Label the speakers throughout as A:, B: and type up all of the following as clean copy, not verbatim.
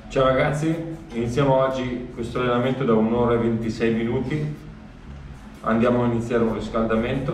A: Ciao ragazzi, iniziamo oggi questo allenamento da 1 ora e 26 minuti. Andiamo a iniziare un riscaldamento.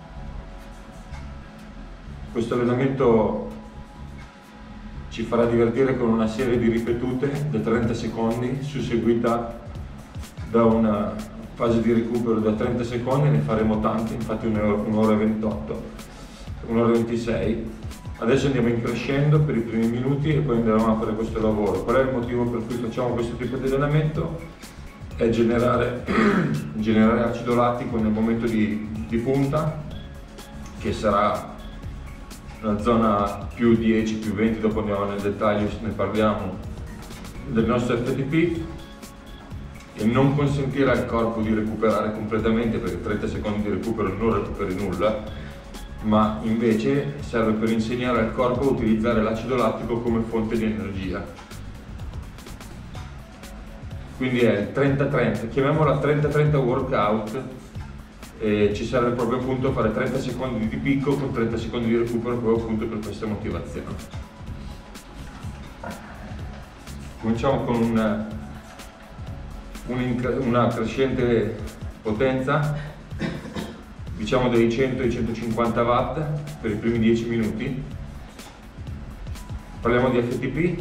A: Questo allenamento ci farà divertire con una serie di ripetute da 30 secondi, susseguita da una fase di recupero da 30 secondi. Ne faremo tante, infatti 1 ora e 28, 1 ora e 26. Adesso andiamo in crescendo per i primi minuti e poi andremo a fare questo lavoro. Qual è il motivo per cui facciamo questo tipo di allenamento? È generare acido lattico nel momento di punta, che sarà una zona più 10, più 20, dopo andiamo nel dettaglio, ne parliamo, del nostro FTP, e non consentire al corpo di recuperare completamente, perché 30 secondi di recupero non recuperi nulla, ma invece serve per insegnare al corpo a utilizzare l'acido lattico come fonte di energia. Quindi è il 30-30, chiamiamola 30-30 workout, e ci serve proprio appunto fare 30 secondi di picco con 30 secondi di recupero, proprio appunto per questa motivazione. Cominciamo con una crescente potenza, diciamo dai 100 ai 150 watt per i primi 10 minuti. Parliamo di FTP.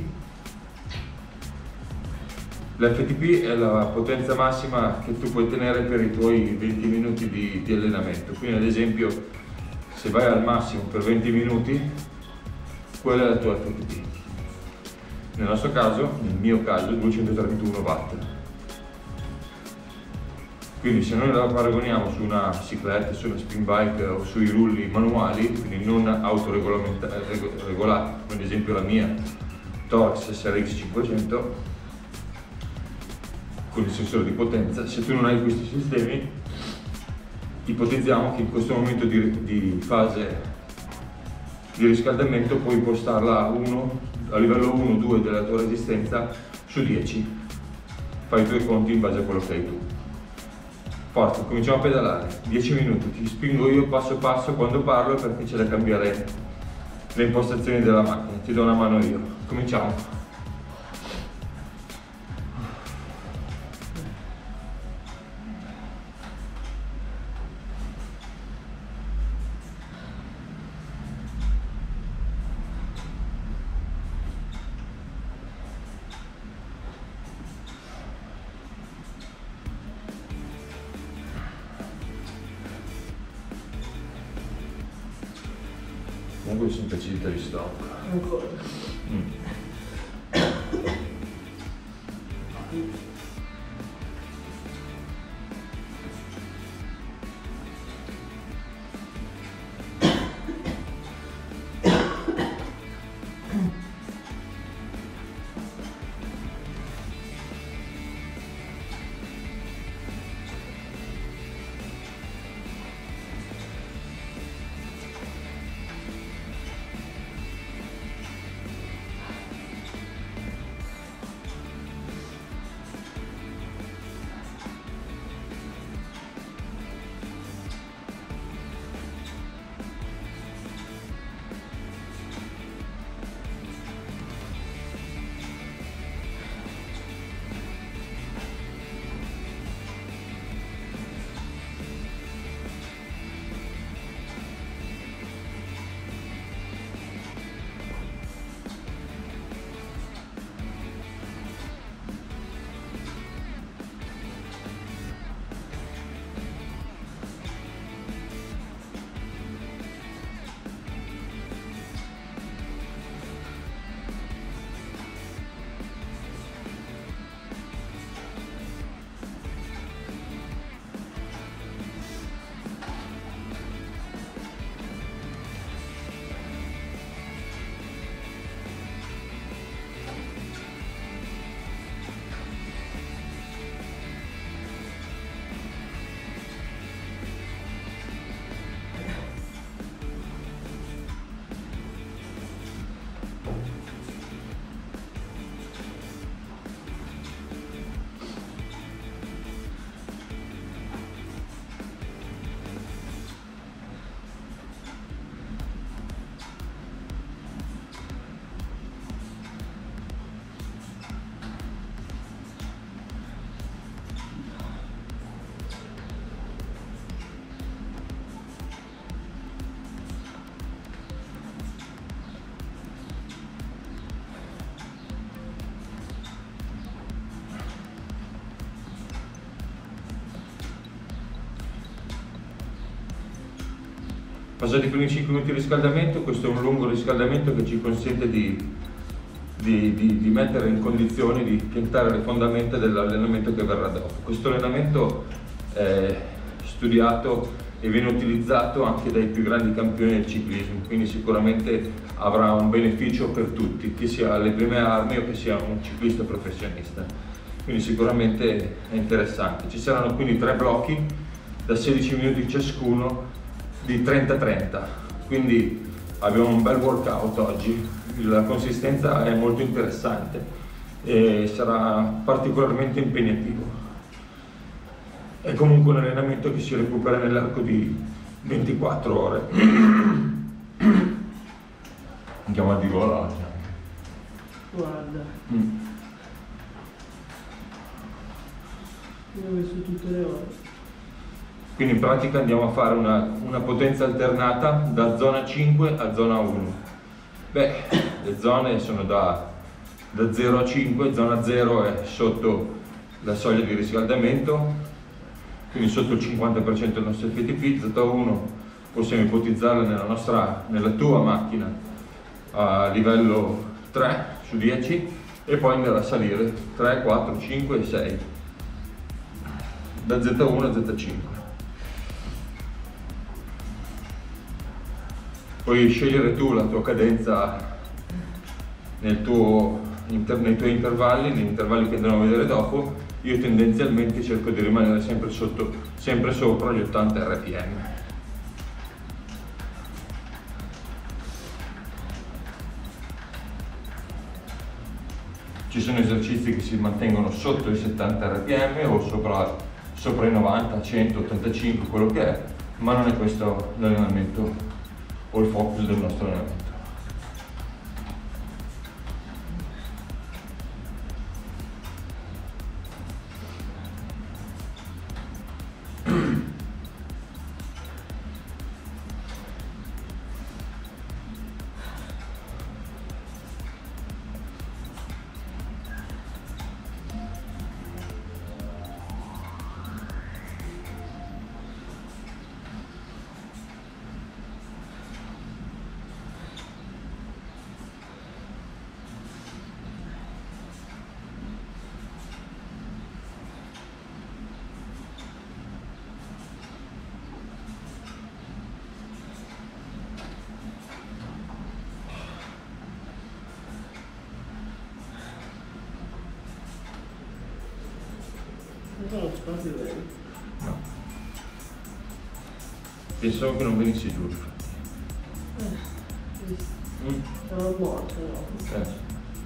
A: L'FTP è la potenza massima che tu puoi tenere per i tuoi 20 minuti di allenamento. Quindi ad esempio, se vai al massimo per 20 minuti, quella è la tua FTP. Nel nostro caso, nel mio caso, 231 watt. Quindi se noi la paragoniamo su una bicicletta, su una spin bike o sui rulli manuali, quindi non autoregolati, come ad esempio la mia Torx SRX 500, con il sensore di potenza, se tu non hai questi sistemi, ipotizziamo che in questo momento di fase di riscaldamento puoi impostarla a livello 1-2 della tua resistenza su 10. Fai i tuoi conti in base a quello che hai tu. Forza, cominciamo a pedalare, 10 minuti, ti spingo io passo passo quando parlo, perché c'è da cambiare le impostazioni della macchina, ti do una mano io. Cominciamo. Comunque sono impacciata di stop.
B: Ancora.
A: Passati i primi 5 minuti di riscaldamento, questo è un lungo riscaldamento che ci consente di mettere in condizioni di piantare le fondamenta dell'allenamento che verrà dopo. Questo allenamento è studiato e viene utilizzato anche dai più grandi campioni del ciclismo, quindi sicuramente avrà un beneficio per tutti, che sia alle prime armi o che sia un ciclista professionista. Quindi sicuramente è interessante. Ci saranno quindi 3 blocchi da 16 minuti ciascuno di 30-30, quindi abbiamo un bel workout oggi. La consistenza è molto interessante e sarà particolarmente impegnativo. È comunque un allenamento che si recupera nell'arco di 24 ore. Andiamo a divorare.
B: Guarda. Io ho messo tutte le ore.
A: Quindi in pratica andiamo a fare una potenza alternata da zona 5 a zona 1. Beh, le zone sono da 0 a 5, zona 0 è sotto la soglia di riscaldamento, quindi sotto il 50% del nostro FTP, zona 1 possiamo ipotizzarla nella tua macchina a livello 3 su 10 e poi andare a salire 3, 4, 5 e 6, da Z1 a Z5. Puoi scegliere tu la tua cadenza nei tuoi intervalli, negli intervalli che andremo a vedere dopo. Io tendenzialmente cerco di rimanere sempre sopra gli 80 rpm. Ci sono esercizi che si mantengono sotto i 70 rpm o sopra i 90, 100, 85, quello che è, ma non è questo l'allenamento o il focus del nostro allenamento.
B: Non sono stati veri.
A: No. Pensavo che non venissi giù, infatti.
B: Sono morto, no?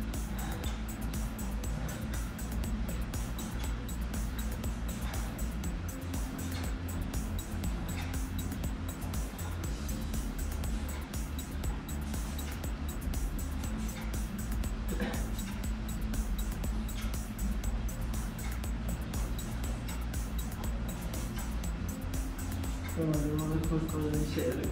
B: Devo avere qualcosa di serio.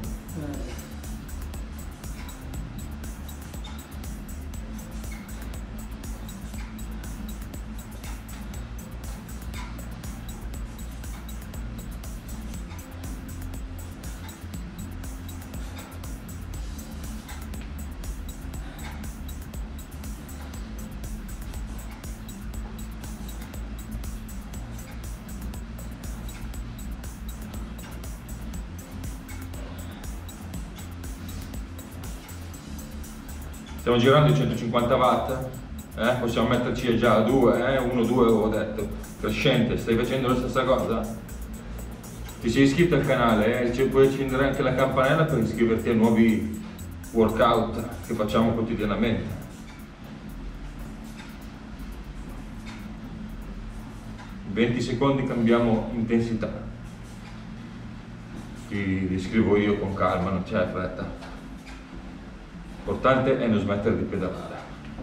A: Stiamo girando i 150 watt, possiamo metterci già a 2, 1, 2 avevo detto, crescente. Stai facendo la stessa cosa? Ti sei iscritto al canale, puoi accendere anche la campanella per iscriverti a nuovi workout che facciamo quotidianamente. In 20 secondi cambiamo intensità. Ti descrivo io con calma, non c'è fretta. L'importante è non smettere di pedalare.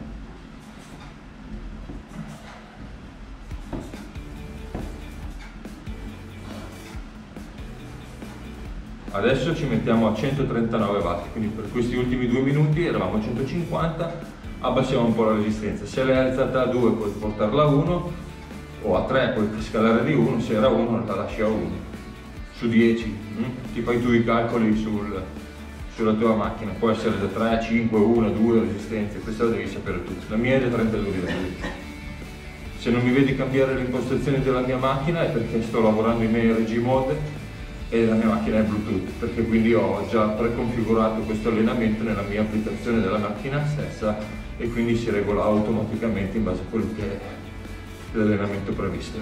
A: Adesso ci mettiamo a 139 watt, quindi per questi ultimi 2 minuti eravamo a 150, abbassiamo un po' la resistenza. Se l'hai alzata a 2 puoi portarla a 1 o a 3 puoi scalare di 1, se era 1 la lasci a 1. su 10, ti fai tu i calcoli sulla tua macchina, può essere da 3, 5, 1, 2 resistenze, questo lo devi sapere tu. La mia è da 32 livelli. Se non mi vedi cambiare le impostazioni della mia macchina è perché sto lavorando in RG mode e la mia macchina è Bluetooth, perché quindi ho già preconfigurato questo allenamento nella mia applicazione della macchina stessa e quindi si regola automaticamente in base a quello che è l'allenamento previsto.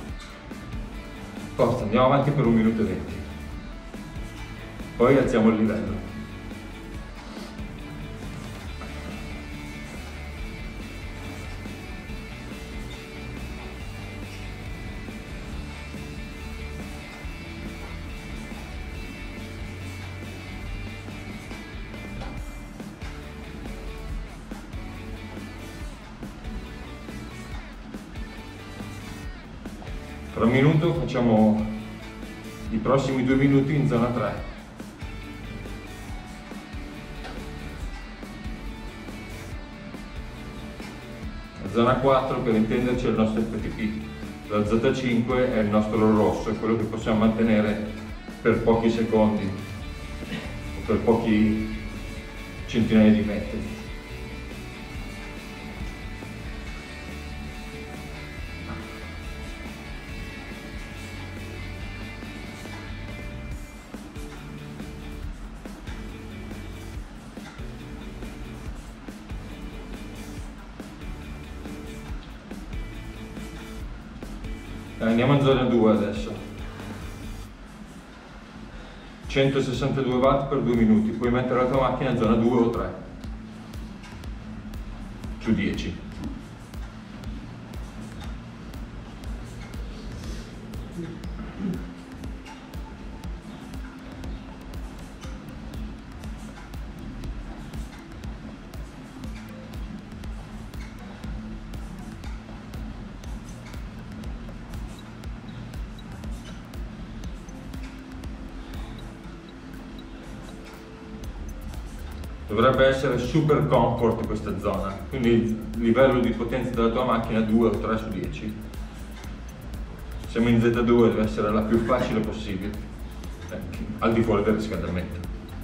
A: Forza, andiamo avanti per 1 minuto e 20, poi alziamo il livello. Tra 1 minuto facciamo i prossimi 2 minuti in zona 3. La zona 4, per intenderci, è il nostro FTP. La Z5 è il nostro rosso, è quello che possiamo mantenere per pochi secondi o per pochi centinaia di metri. Andiamo in zona 2 adesso. 162 watt per 2 minuti. Puoi mettere la tua macchina in zona 2 o 3 su 10. Dovrebbe essere super comfort questa zona, quindi il livello di potenza della tua macchina 2 o 3 su 10. Siamo in Z2, deve essere la più facile possibile, al di fuori del riscaldamento.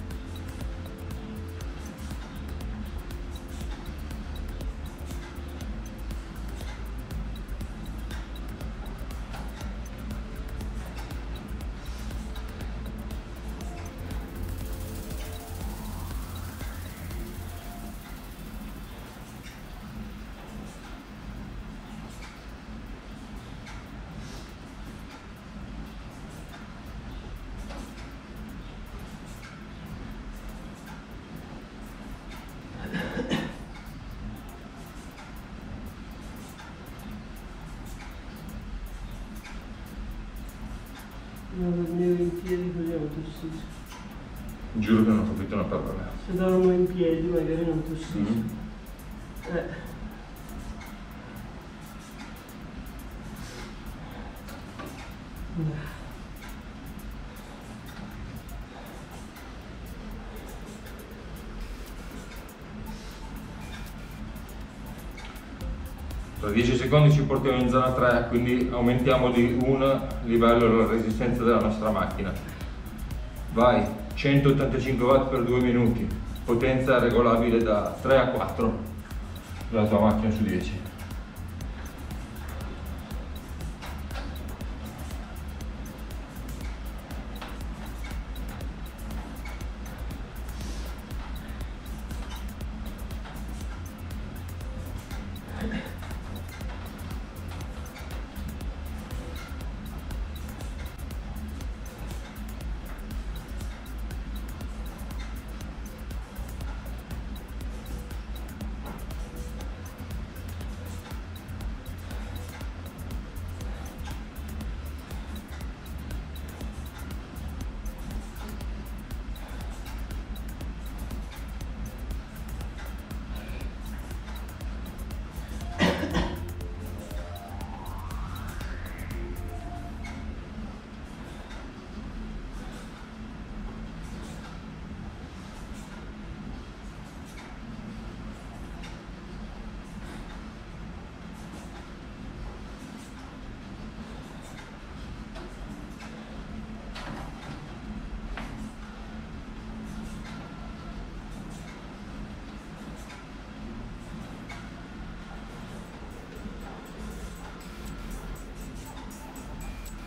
B: Non dormivo in piedi così non tossisco.
A: Giuro che non ho capito una parola.
B: Se dormo in piedi magari non tossisco.
A: Tra 10 secondi ci portiamo in zona 3, quindi aumentiamo di un livello la resistenza della nostra macchina. Vai, 185 watt per 2 minuti, potenza regolabile da 3 a 4 della tua macchina su 10.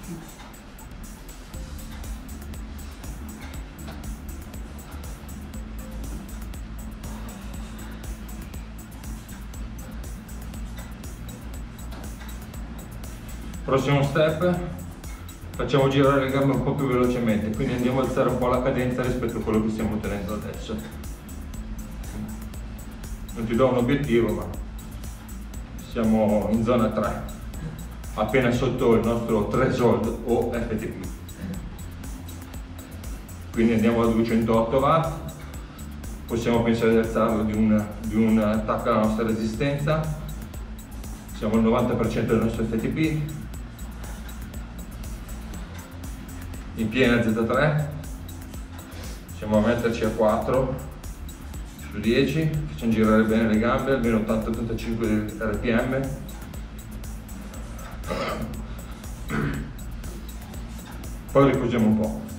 A: Prossimo step, facciamo girare le gambe un po' più velocemente, quindi andiamo a alzare un po' la cadenza rispetto a quello che stiamo ottenendo adesso. Non ti do un obiettivo, ma siamo in zona 3, appena sotto il nostro threshold o FTP. Quindi andiamo a 208 watt, possiamo pensare di alzarlo di un attacco alla nostra resistenza, siamo al 90% del nostro FTP. In piena Z3 possiamo metterci a 4 su 10, facciamo girare bene le gambe, almeno 80-85 rpm. Poi riposiamo un po'.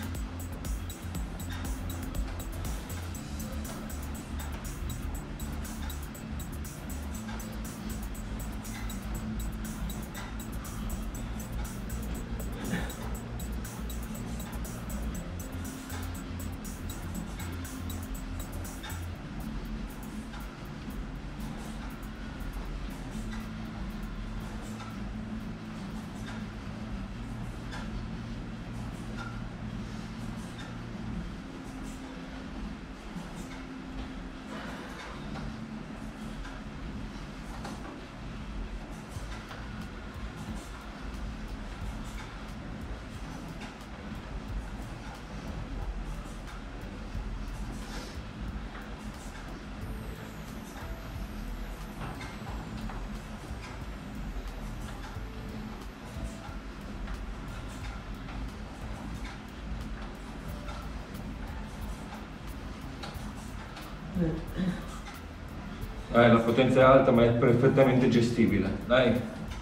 A: La potenza è alta, ma è perfettamente gestibile. Dai,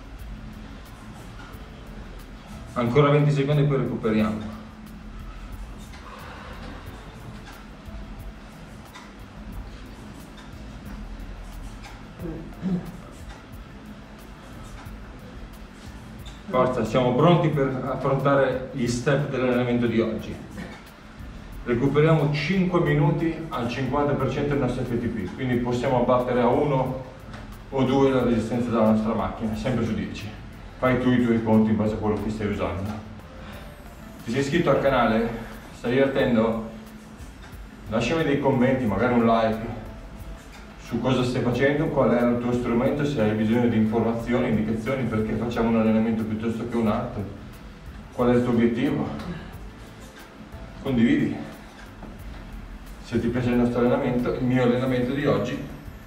A: ancora 20 secondi e poi recuperiamo. Forza, siamo pronti per affrontare gli step dell'allenamento di oggi. Recuperiamo 5 minuti al 50% del nostro FTP, quindi possiamo abbattere a 1 o 2 la resistenza della nostra macchina, sempre su 10. Fai tu i tuoi conti in base a quello che stai usando. Ti sei iscritto al canale? Stai divertendo? Lasciami dei commenti, magari un like su cosa stai facendo, qual è il tuo strumento, se hai bisogno di informazioni, indicazioni, perché facciamo un allenamento piuttosto che un altro, qual è il tuo obiettivo. Condividi. Se ti piace il nostro allenamento, il mio allenamento di oggi.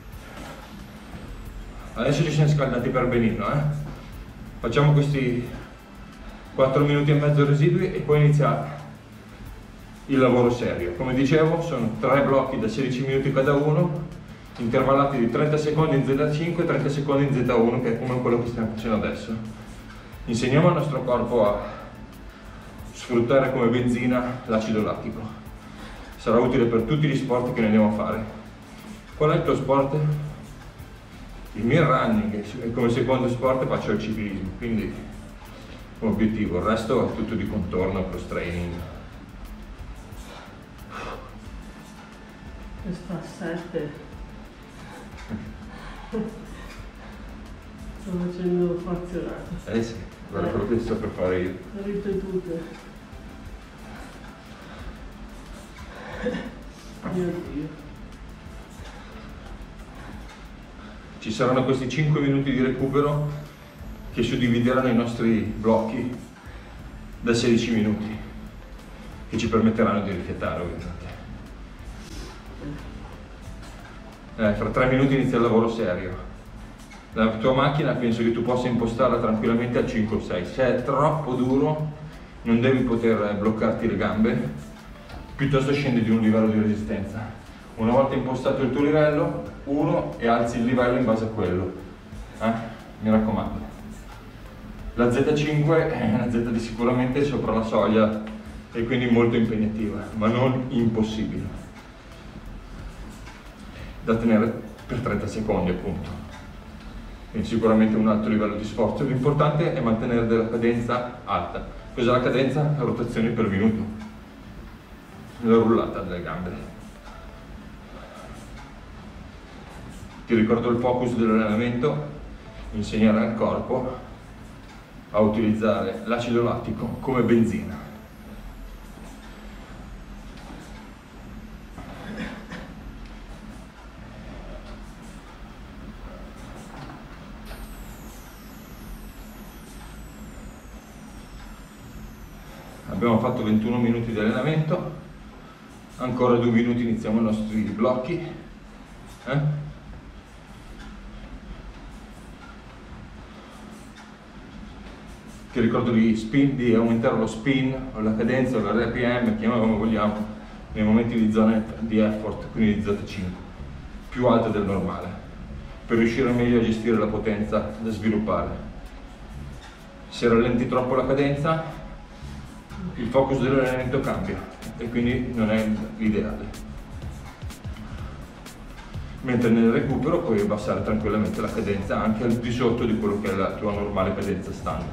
A: Adesso ci siamo scaldati per benino, Facciamo questi 4 minuti e mezzo residui e poi inizia il lavoro serio. Come dicevo, sono 3 blocchi da 16 minuti cada uno, intervallati di 30 secondi in Z5 e 30 secondi in Z1, che è come quello che stiamo facendo adesso. Insegniamo al nostro corpo a sfruttare come benzina l'acido lattico. Sarà utile per tutti gli sport che noi andiamo a fare. Qual è il tuo sport? Il mio è il running, e come secondo sport faccio il ciclismo, quindi come obiettivo, il resto è tutto di contorno, cross training.
B: Questa 7 sto facendo frazionate.
A: Sì, guarda quello che sto per fare io.
B: Ripetute. Mio Dio.
A: Ci saranno questi 5 minuti di recupero che suddivideranno i nostri blocchi da 16 minuti, che ci permetteranno di rifiatare ovviamente. Fra 3 minuti inizia il lavoro serio. La tua macchina penso che tu possa impostarla tranquillamente al 5 o 6. Se è troppo duro non devi poter bloccarti le gambe, piuttosto scendi di un livello di resistenza. Una volta impostato il tuo livello, 1, e alzi il livello in base a quello. Mi raccomando. La Z5 è una Z di sicuramente sopra la soglia e quindi molto impegnativa, ma non impossibile. Da tenere per 30 secondi appunto. Quindi sicuramente un alto livello di sforzo. L'importante è mantenere della cadenza alta. Cos'è la cadenza? Rotazioni per minuto, la rullata delle gambe. Ti ricordo il focus dell'allenamento: insegnare al corpo a utilizzare l'acido lattico come benzina. Abbiamo fatto 21 minuti di allenamento, ancora 2 minuti iniziamo i nostri blocchi. Ti ricordo di aumentare lo spin o la cadenza o l'RPM, chiamiamolo come vogliamo, nei momenti di zona di effort, quindi di Z5, più alte del normale, per riuscire meglio a gestire la potenza da sviluppare. Se rallenti troppo la cadenza, il focus dell'allenamento cambia e quindi non è l'ideale. Mentre nel recupero puoi abbassare tranquillamente la cadenza anche al di sotto di quello che è la tua normale cadenza standard.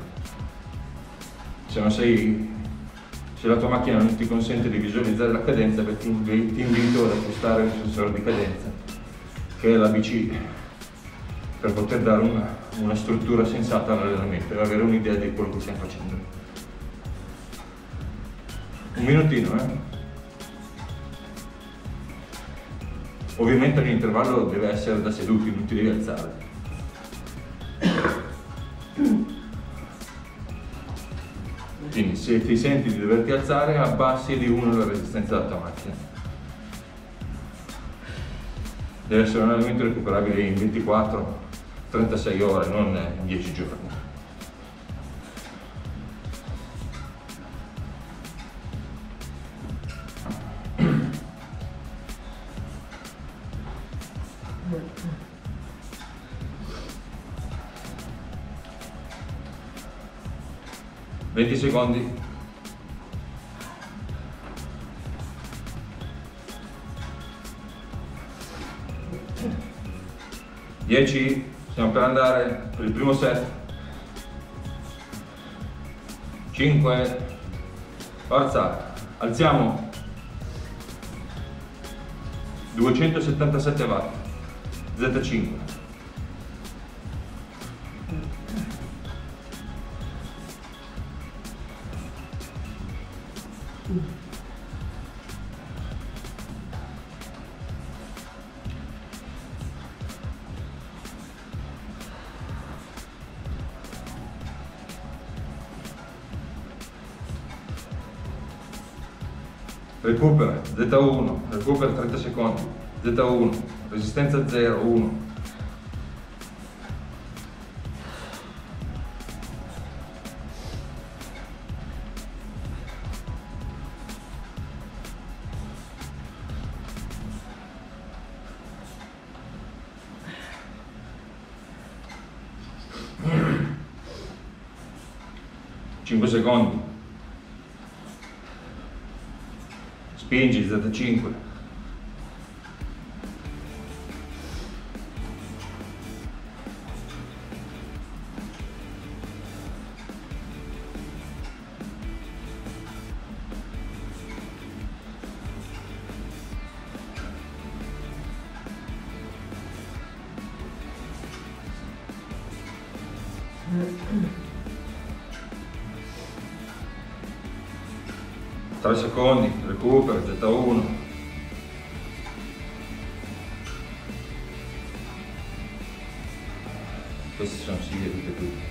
A: Se la tua macchina non ti consente di visualizzare la cadenza, ti invito ad acquistare un sensore di cadenza, che è l'ABC, per poter dare una struttura sensata all'allenamento e avere un'idea di quello che stiamo facendo. Un minutino, Ovviamente l'intervallo deve essere da seduti, non ti devi alzare. Quindi se ti senti di doverti alzare, abbassi di 1 la resistenza della tua macchina. Deve essere un allenamento recuperabile in 24-36 ore, non in 10 giorni. Venti secondi. 10, stiamo per andare per il primo set. 5, forza, alziamo. 277 watt, Z5. Recupera, Z1, recupera 30 secondi, Z1, resistenza 0, 1. Cinque secondi. Spingi, Z5. Tre secondi, recupera, Z1. Questi sono sighe tutte e due.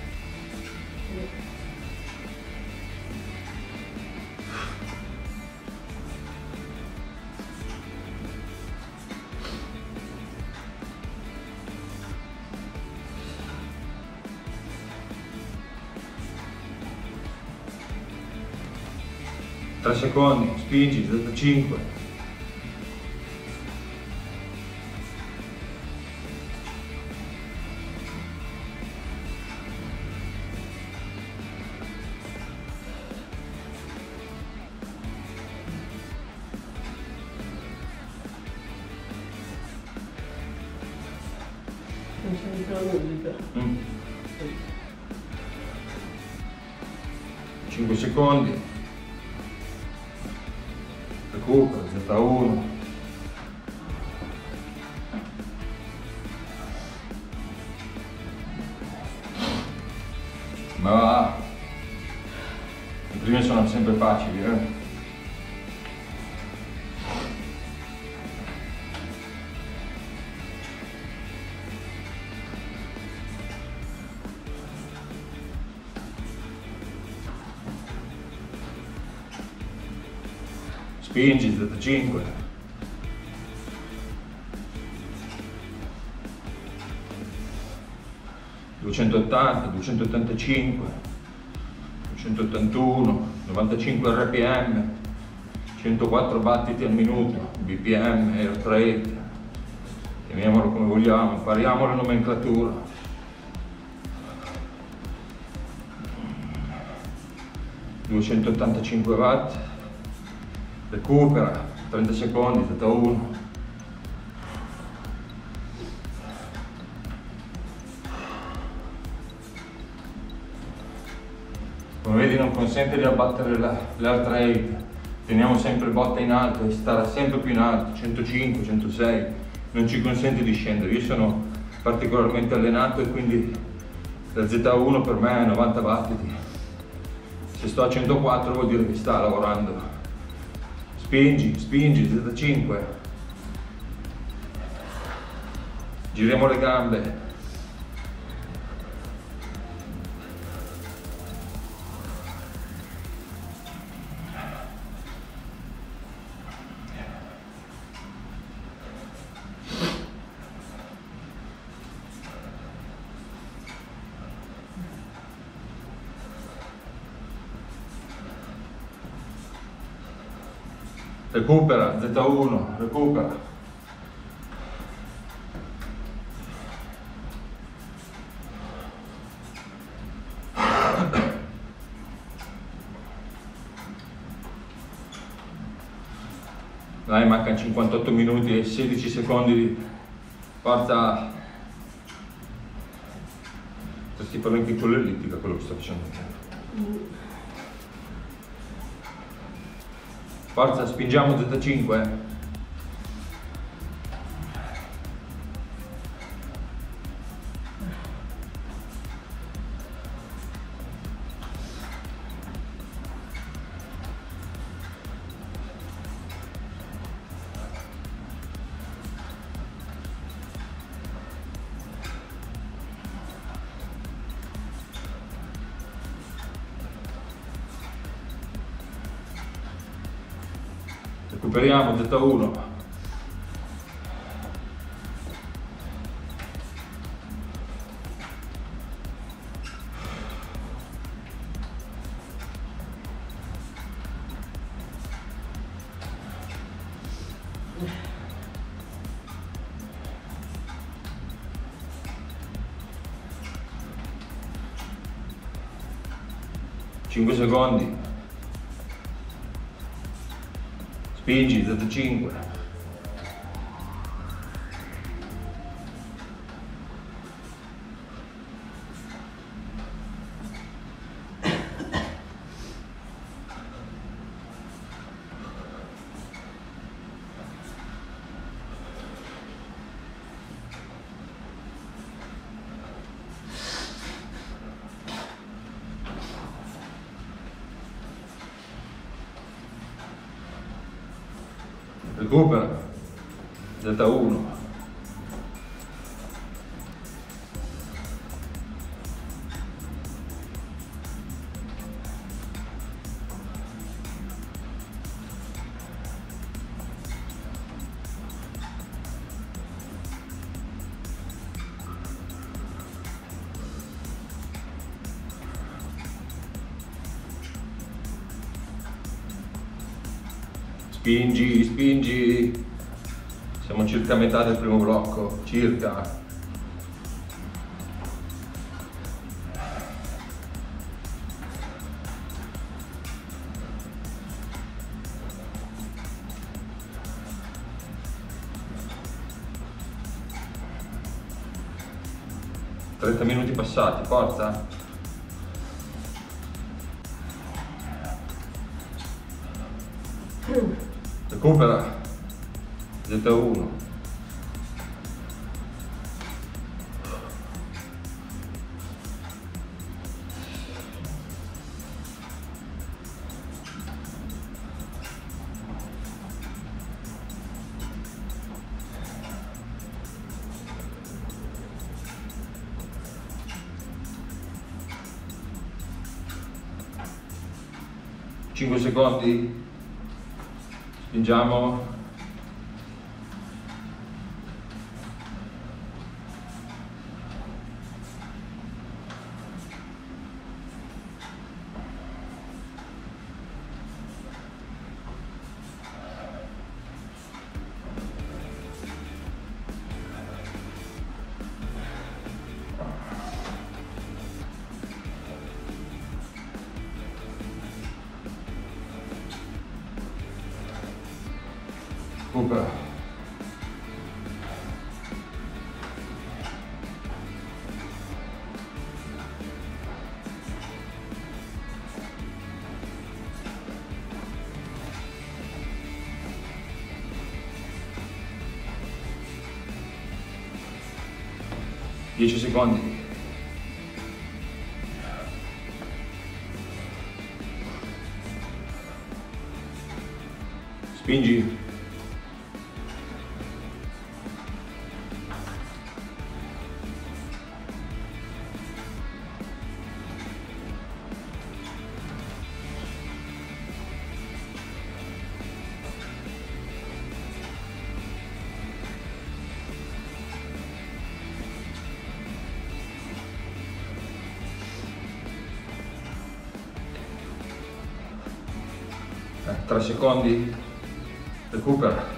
A: Tre secondi, spingi, Z5.
B: Non sento la musica.
A: 5 secondi, recupero, Z1, ma va, le prime sono sempre facili, Spingi, Z5. ...280, 285, 281, 95 RPM, 104 battiti al minuto, BPM, air rate, chiamiamolo come vogliamo, impariamo la nomenclatura. ...285 watt, recupera, 30 secondi, Z1. Come vedi non consente di abbattere l'heart rate, teniamo sempre botta in alto e stare sempre più in alto, 105, 106, non ci consente di scendere. Io sono particolarmente allenato e quindi la Z1 per me è 90 battiti. Se sto a 104 vuol dire che sta lavorando. Spingi, spingi, Z5. Giriamo le gambe. Recupera, Z1, recupera. Dai, mancano 58 minuti e 16 secondi di forza. Potresti fare anche con l'ellittica quello che sto facendo. Forza, spingiamo Z5. Recuperiamo Z1. Cinque secondi. Spingi, Z5. Recupera, Z1. Spingi, spingi. Siamo circa a metà del primo blocco, circa. ...30 minuti passati, forza. recupera, Z1, cinque secondi, spingiamo, recupera, dieci secondi. Spingi. Tre secondi, recupera.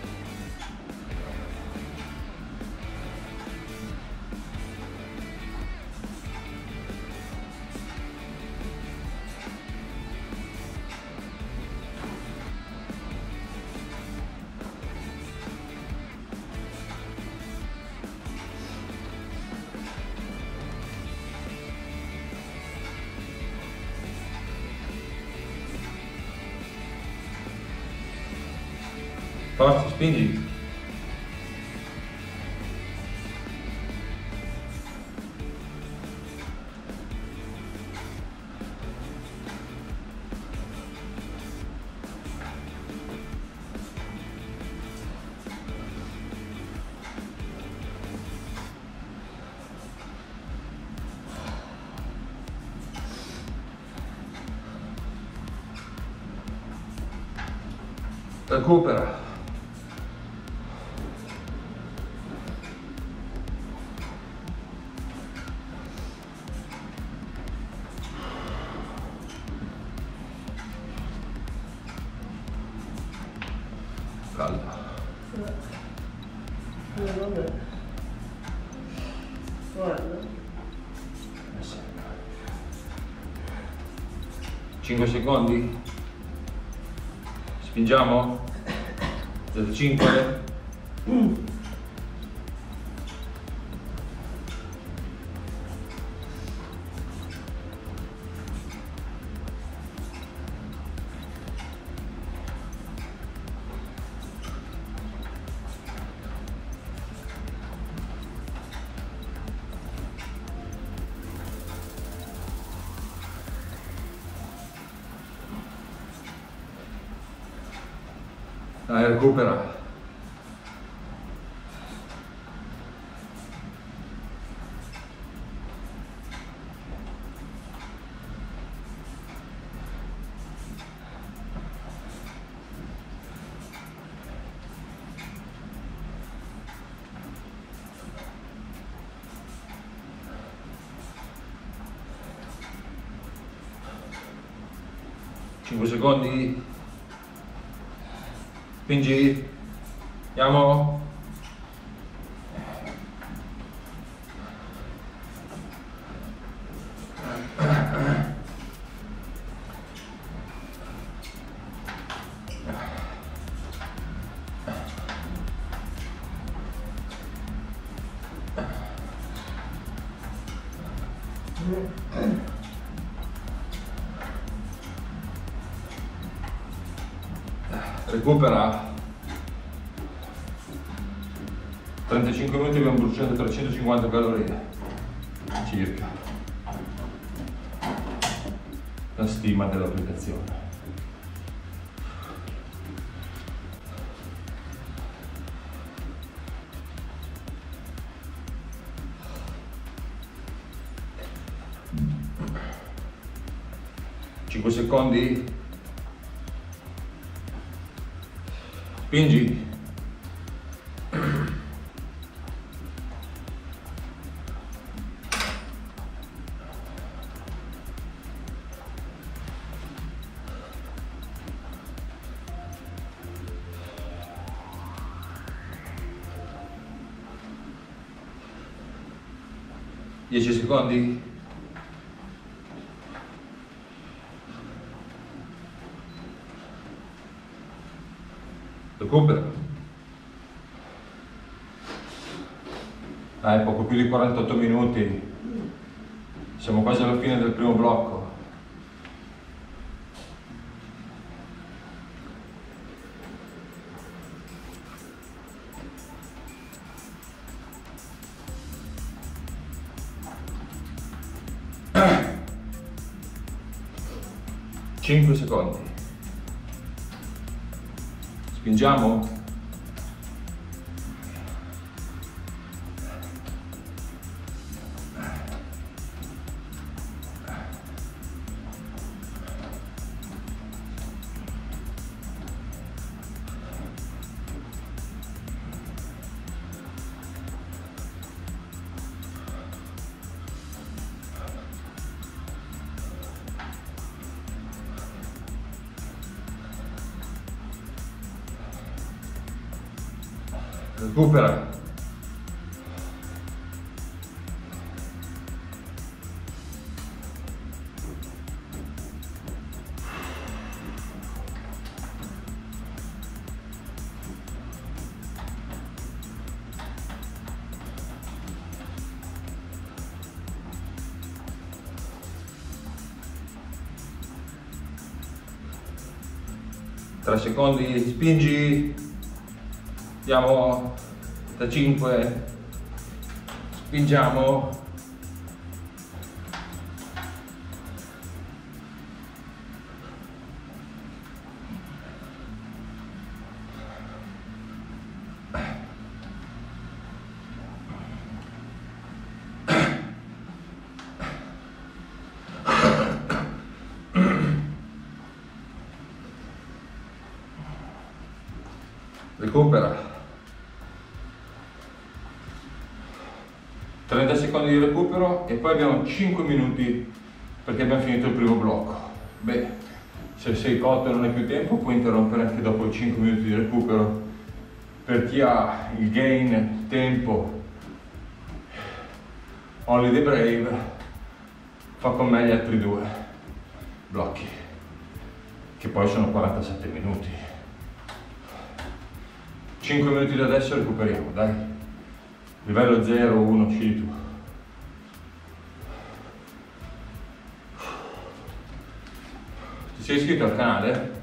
A: Forza, spingi. Recupera. Calda.
B: Vabbè. Guarda.
A: 5 secondi. Spingiamo. 05. Dai, recupera. Cinque secondi. Spingi. Andiamo. recupera. 35 minuti abbiamo bruciato 350 calorie circa. La stima dell'applicazione. Secondi, spingi, 10 secondi, recupera. Dai, poco più di 48 minuti, siamo quasi alla fine del primo blocco. Cinque secondi. Spingiamo. Recupera. Tre secondi, spingi. Andiamo da 5, spingiamo, recupera. 30 secondi di recupero e poi abbiamo 5 minuti perché abbiamo finito il primo blocco. Beh, se sei cotto e non hai più tempo puoi interrompere anche dopo i 5 minuti di recupero. Per chi ha il gain, tempo, only the brave, fa con me gli altri 2 blocchi, che poi sono 47 minuti. 5 minuti da adesso recuperiamo, dai. Livello 0, 1, scegli tu. Ti sei iscritto al canale?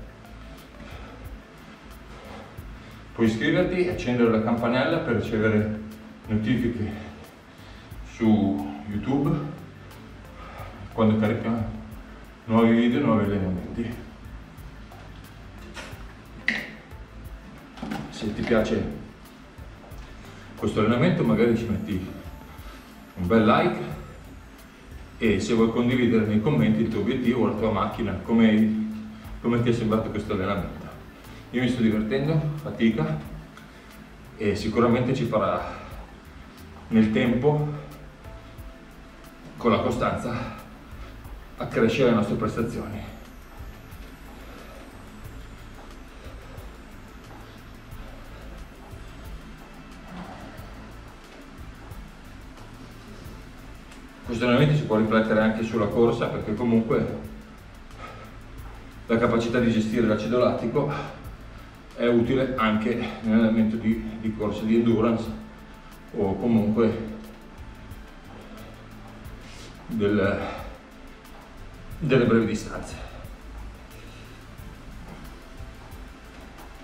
A: Puoi iscriverti e accendere la campanella per ricevere notifiche su YouTube quando carichiamo nuovi video, nuovi allenamenti. Se ti piace questo allenamento magari ci metti un bel like e se vuoi condividere nei commenti il tuo obiettivo, la tua macchina, come ti è sembrato questo allenamento. Io mi sto divertendo, fatica, e sicuramente ci farà nel tempo, con la costanza, accrescere le nostre prestazioni. Questo allenamento si può riflettere anche sulla corsa, perché comunque la capacità di gestire l'acido lattico è utile anche nell'allenamento di corsa di endurance o comunque delle brevi distanze.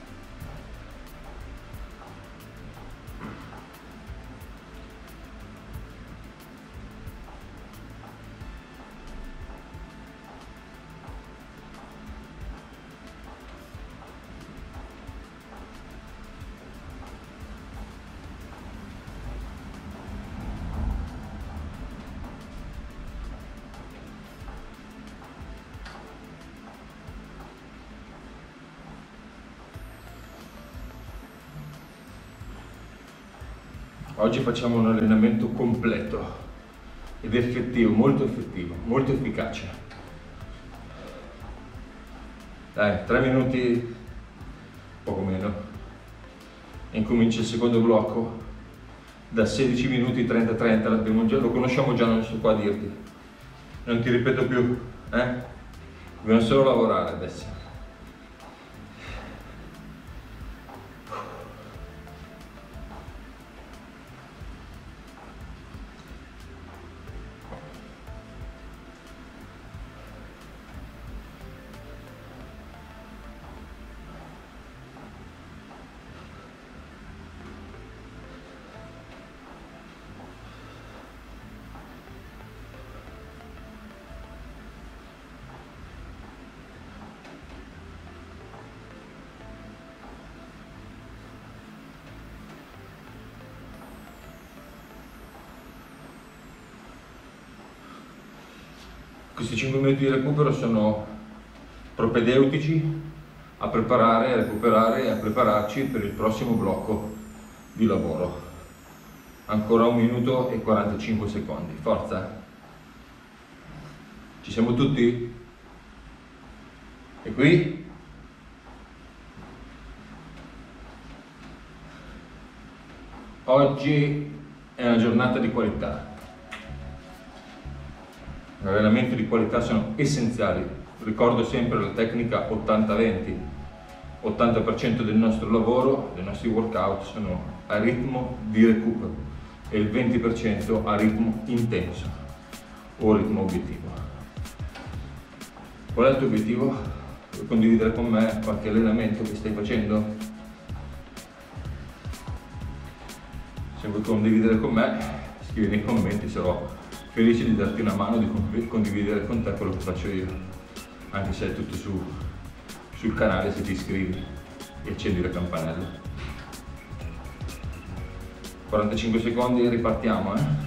A: Oggi facciamo un allenamento completo ed effettivo, molto efficace. Dai, 3 minuti, poco meno, e incomincia il secondo blocco da 16 minuti 30-30, lo conosciamo già, non so qua dirti, non ti ripeto più, dobbiamo solo lavorare adesso. Questi 5 minuti di recupero sono propedeutici a preparare, a recuperare e a prepararci per il prossimo blocco di lavoro. Ancora 1 minuto e 45 secondi. Forza! Ci siamo tutti? E qui? Oggi è una giornata di qualità. Gli allenamenti di qualità sono essenziali. Ricordo sempre la tecnica 80-20. 80% del nostro lavoro, dei nostri workout sono a ritmo di recupero e il 20% a ritmo intenso o ritmo obiettivo. Qual è il tuo obiettivo? Vuoi condividere con me qualche allenamento che stai facendo? Se vuoi condividere con me, scrivi nei commenti, sarò felice di darti una mano, di condividere con te quello che faccio io, anche se è tutto sul canale, se ti iscrivi e accendi la campanella. 45 secondi e ripartiamo, eh?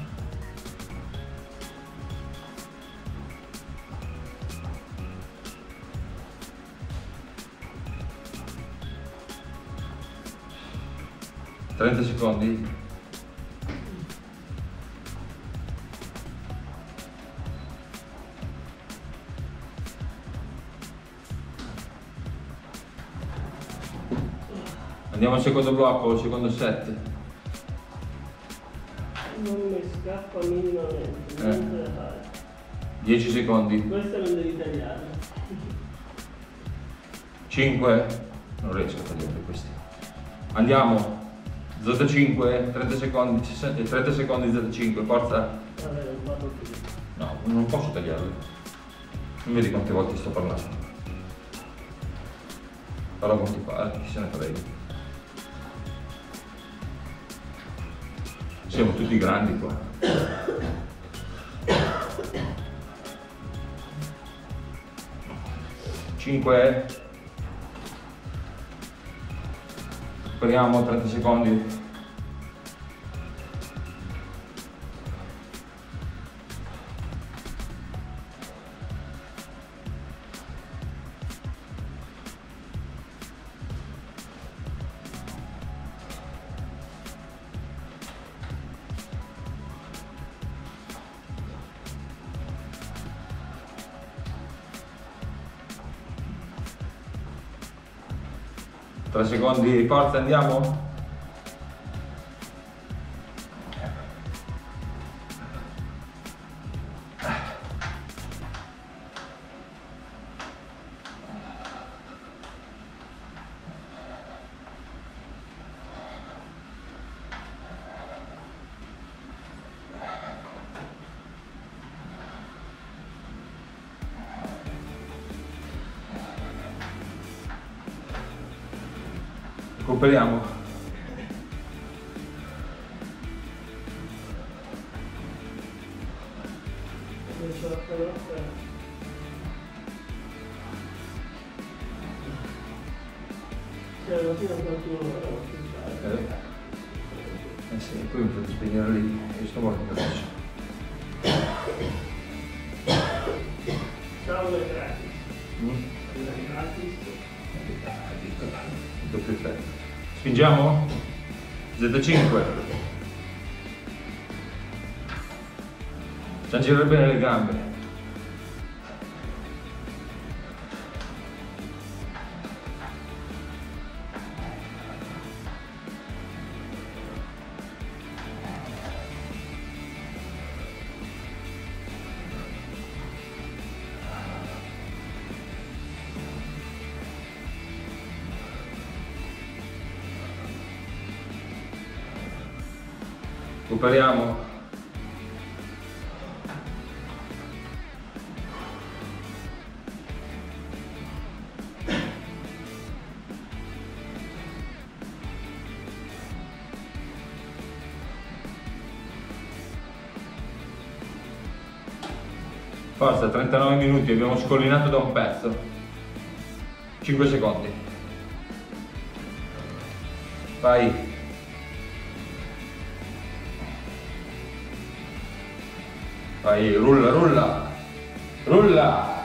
A: Trenta secondi. Andiamo al secondo blocco, al secondo set.
B: Non mi scappa minimamente, niente da fare.
A: 10 secondi.
B: Questo non devi tagliare.
A: 5. Non riesco a tagliare questi. Andiamo. Z5, 30 secondi, 30 secondi Z5, forza.
B: Vabbè, non vado più.
A: No, non posso tagliarli. Non vedi quante volte sto parlando. Però come ti pare, chi se ne frega. Siamo tutti grandi qua. 5. Speriamo 30 secondi. Tre secondi, forza, andiamo. Recuperiamo. Sì, poi mi fate spegnere lì, io sto morendo adesso.
B: Ciao, gratis. Gratis.
A: Doppio effetto. Spingiamo? Z5. Bisogna girare bene le gambe. Recuperiamo. Forza, 39 minuti, abbiamo scollinato da un pezzo. 5 secondi. Vai. Vai, rulla, rulla, rulla.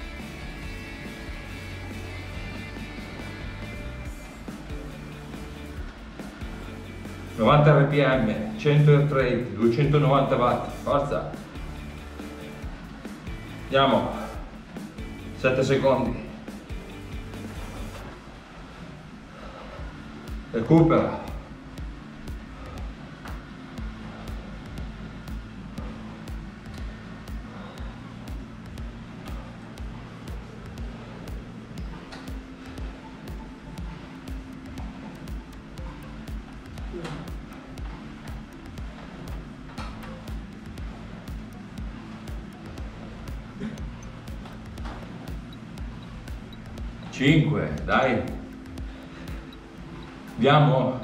A: (90 rpm, 100 heart rate, 290 watt, forza. Andiamo, 7 secondi. Recupera. Cinque, dai. Andiamo.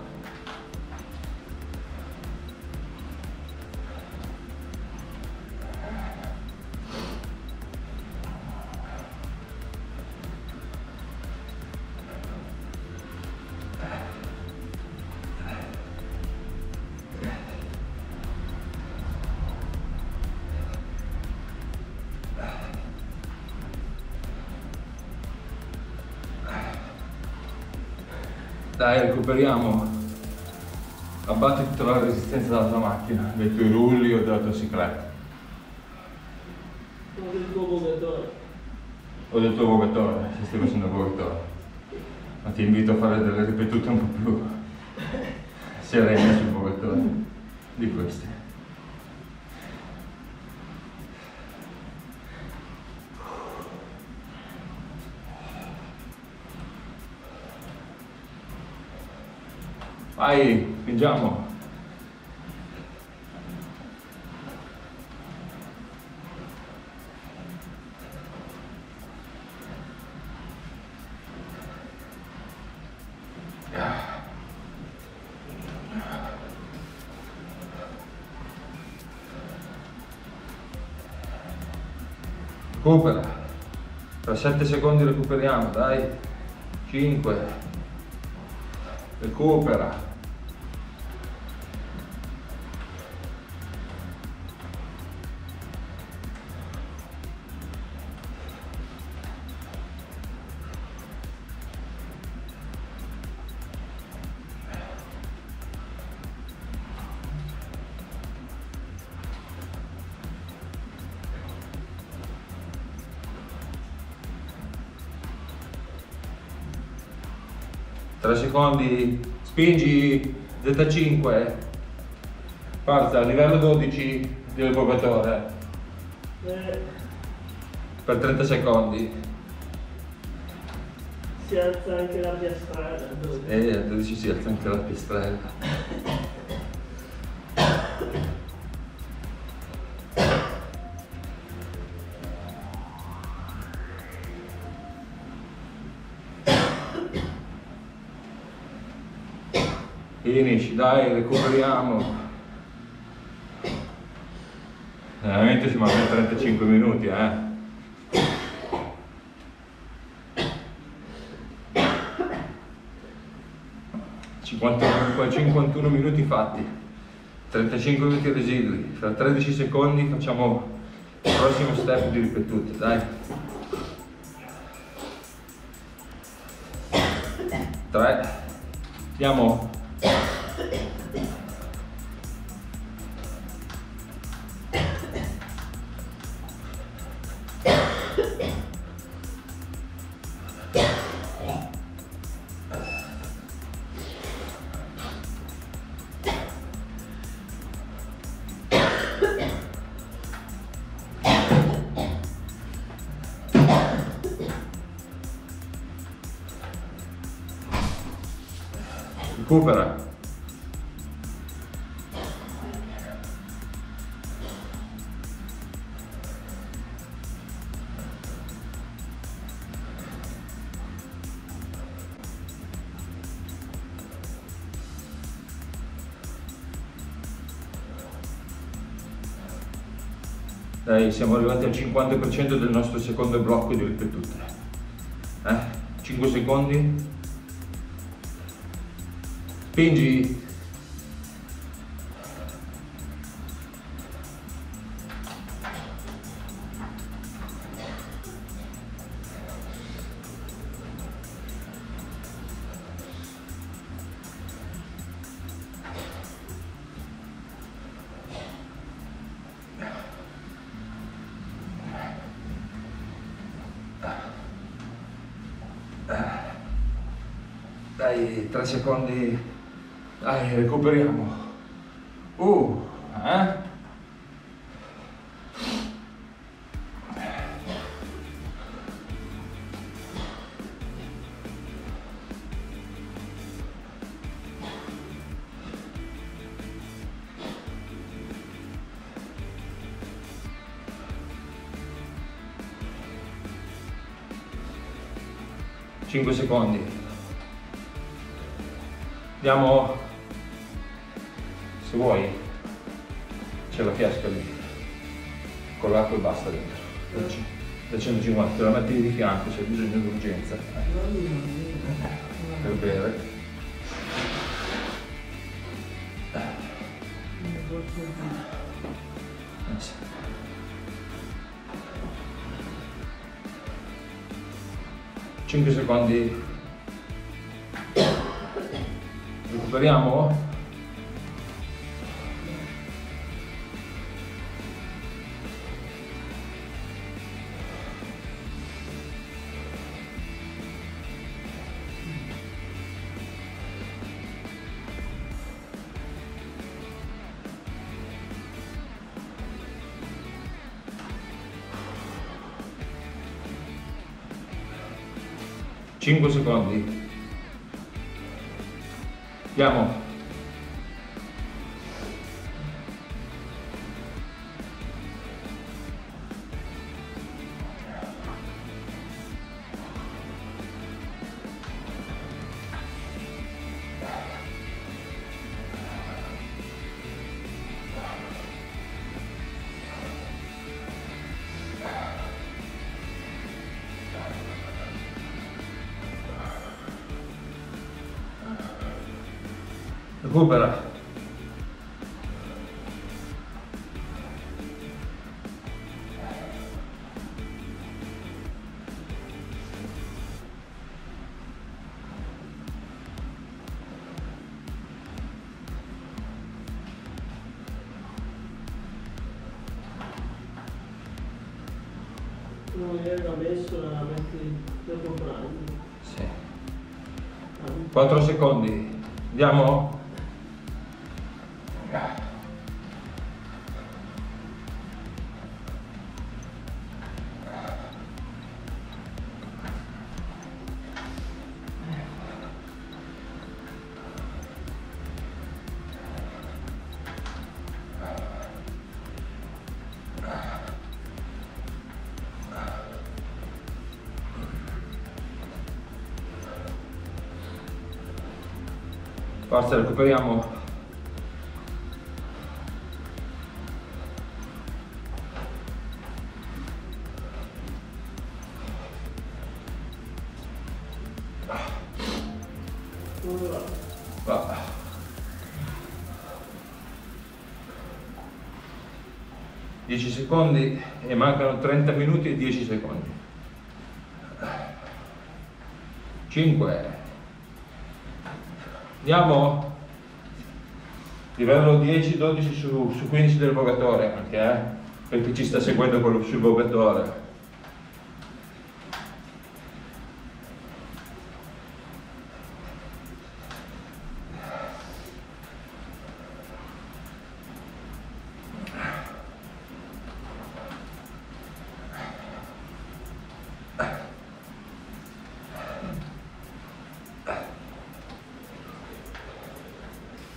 A: Dai, recuperiamo. Abbatti tutta la resistenza della tua macchina, dei tuoi rulli o della tua cicletta.
B: O del tuo vogatore.
A: O del tuo vogatore, se stai facendo il vogatore. Ma ti invito a fare delle ripetute un po' più serene sul vogatore di queste. Vai, spingiamo. Recupera. Tra 7 secondi recuperiamo, dai. 5. Recupera. Tre secondi, spingi, Z5, forza, livello 12 del vogatore, per 30 secondi.
B: Si alza anche la piastrella.
A: A 12 si alza anche la piastrella. Finish, dai, recuperiamo. Veramente ci mancano 35 minuti, 51 minuti fatti, 35 minuti residui. Fra 13 secondi facciamo il prossimo step di ripetute, dai. 3, andiamo. recupera. Dai, siamo arrivati al 50% del nostro secondo blocco di ripetute. 5 secondi. Spingi. Dai, 3 secondi. Dai, recuperiamo. 5 secondi. Andiamo, se vuoi, c'è la fiasca lì, con l'acqua e basta dentro, da 150, te la metti di fianco se hai bisogno di urgenza, per bere. Cinque secondi. Recuperiamo? Cinque secondi. Andiamo. Recupera.
B: Non era messo, la metti dopo pranzo.
A: Sì. 4 secondi. Andiamo? Forza, recuperiamo. Va. 10 secondi e mancano 30 minuti e 10 secondi. 5. Andiamo? Livello 10-12 su 15 del vogatore, anche, per chi ci sta seguendo sul vogatore.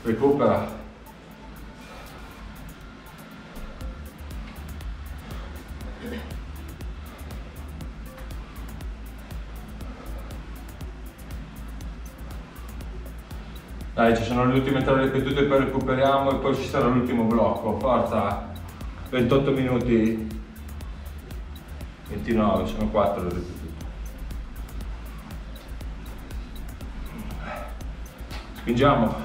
A: recupera. Dai, ci sono le ultime 3 ripetute, poi recuperiamo e poi ci sarà l'ultimo blocco. Forza, 28 minuti, 29, sono 4 le ripetute. Spingiamo.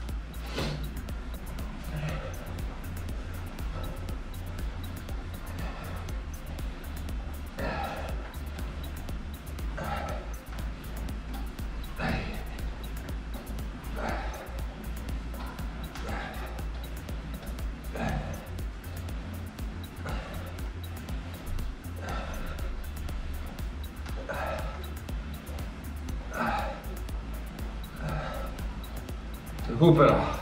A: Recupera.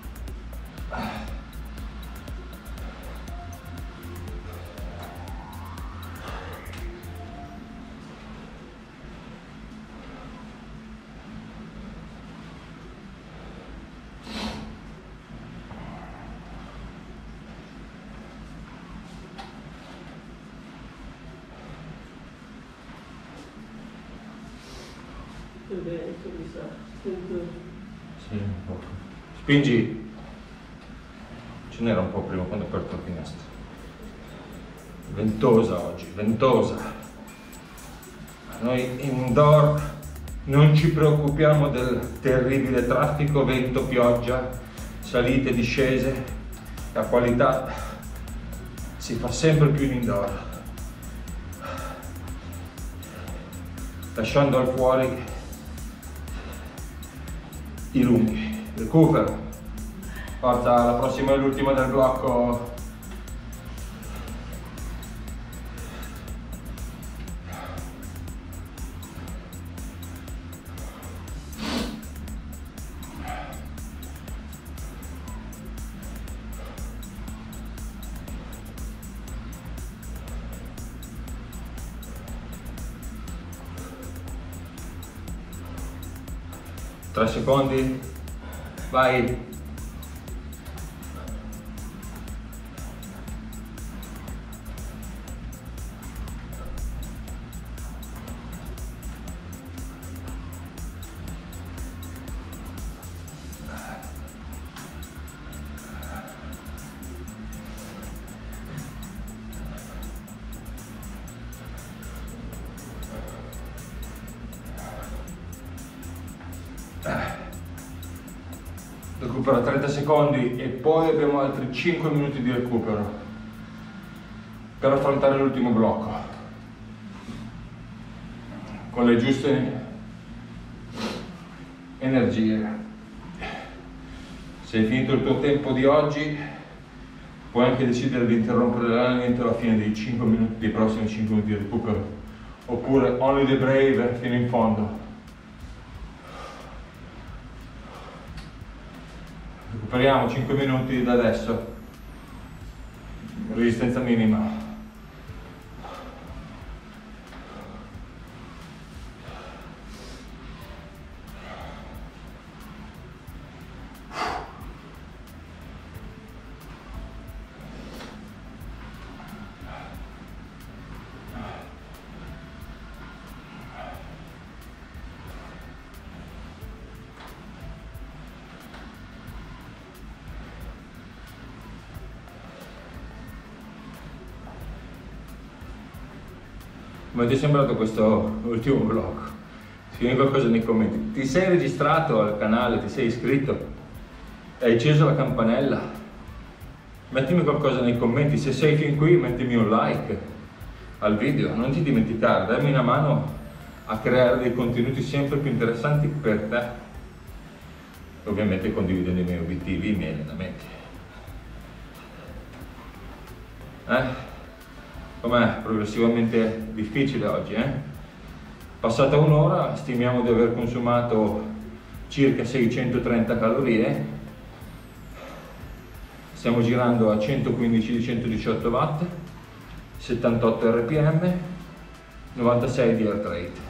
B: Mi sa,
A: Sì, un po'. Spingi. Ce n'era un po' prima quando ho aperto la finestra. Ventosa oggi, ventosa. Noi indoor non ci preoccupiamo del terribile traffico, vento, pioggia, salite, discese. La qualità si fa sempre più in indoor. Lasciando al fuori i lunghi. Recupero. Forza, la prossima è l'ultima del blocco. Tre secondi. Vai. Recupera 30 secondi e poi abbiamo altri 5 minuti di recupero per affrontare l'ultimo blocco con le giuste energie. Se hai finito il tuo tempo di oggi puoi anche decidere di interrompere l'allenamento alla fine dei 5 minuti, dei prossimi 5 minuti di recupero, oppure only the brave fino in fondo. Recuperiamo 5 minuti da adesso, resistenza minima. Come ti è sembrato questo ultimo blocco? Scrivi qualcosa nei commenti. Ti sei registrato al canale? Ti sei iscritto? Hai acceso la campanella? Mettimi qualcosa nei commenti. Se sei fin qui mettimi un like al video. Non ti dimenticare, dammi una mano a creare dei contenuti sempre più interessanti per te. Ovviamente condividendo i miei obiettivi, i miei allenamenti. Com'è? Progressivamente difficile oggi, Passata un'ora stimiamo di aver consumato circa 630 calorie, stiamo girando a 115-118 watt, 78 rpm, 96 di heart rate.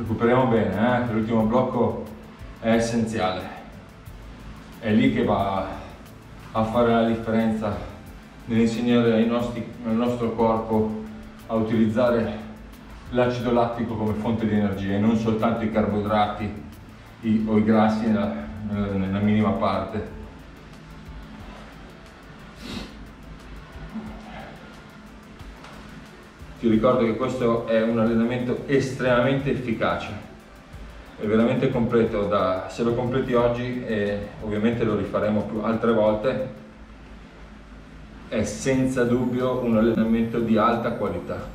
A: recuperiamo bene, che l'ultimo blocco è essenziale. È lì che va a fare la differenza nell'insegnare al nostro corpo a utilizzare l'acido lattico come fonte di energia e non soltanto i carboidrati o i grassi nella minima parte. Ti ricordo che questo è un allenamento estremamente efficace, è veramente completo, se lo completi oggi e ovviamente lo rifaremo altre volte, è senza dubbio un allenamento di alta qualità.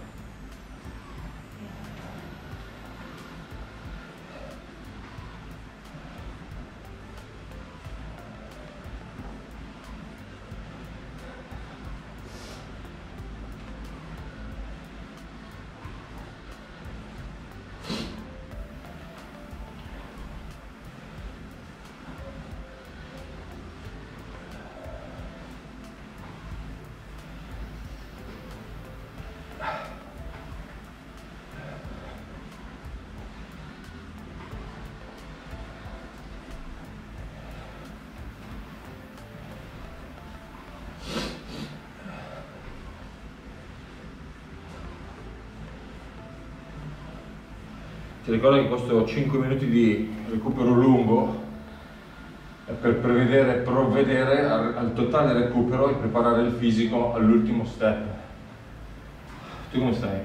A: Ti ricordo che questo 5 minuti di recupero lungo è per provvedere al totale recupero e preparare il fisico all'ultimo step. Tu come stai?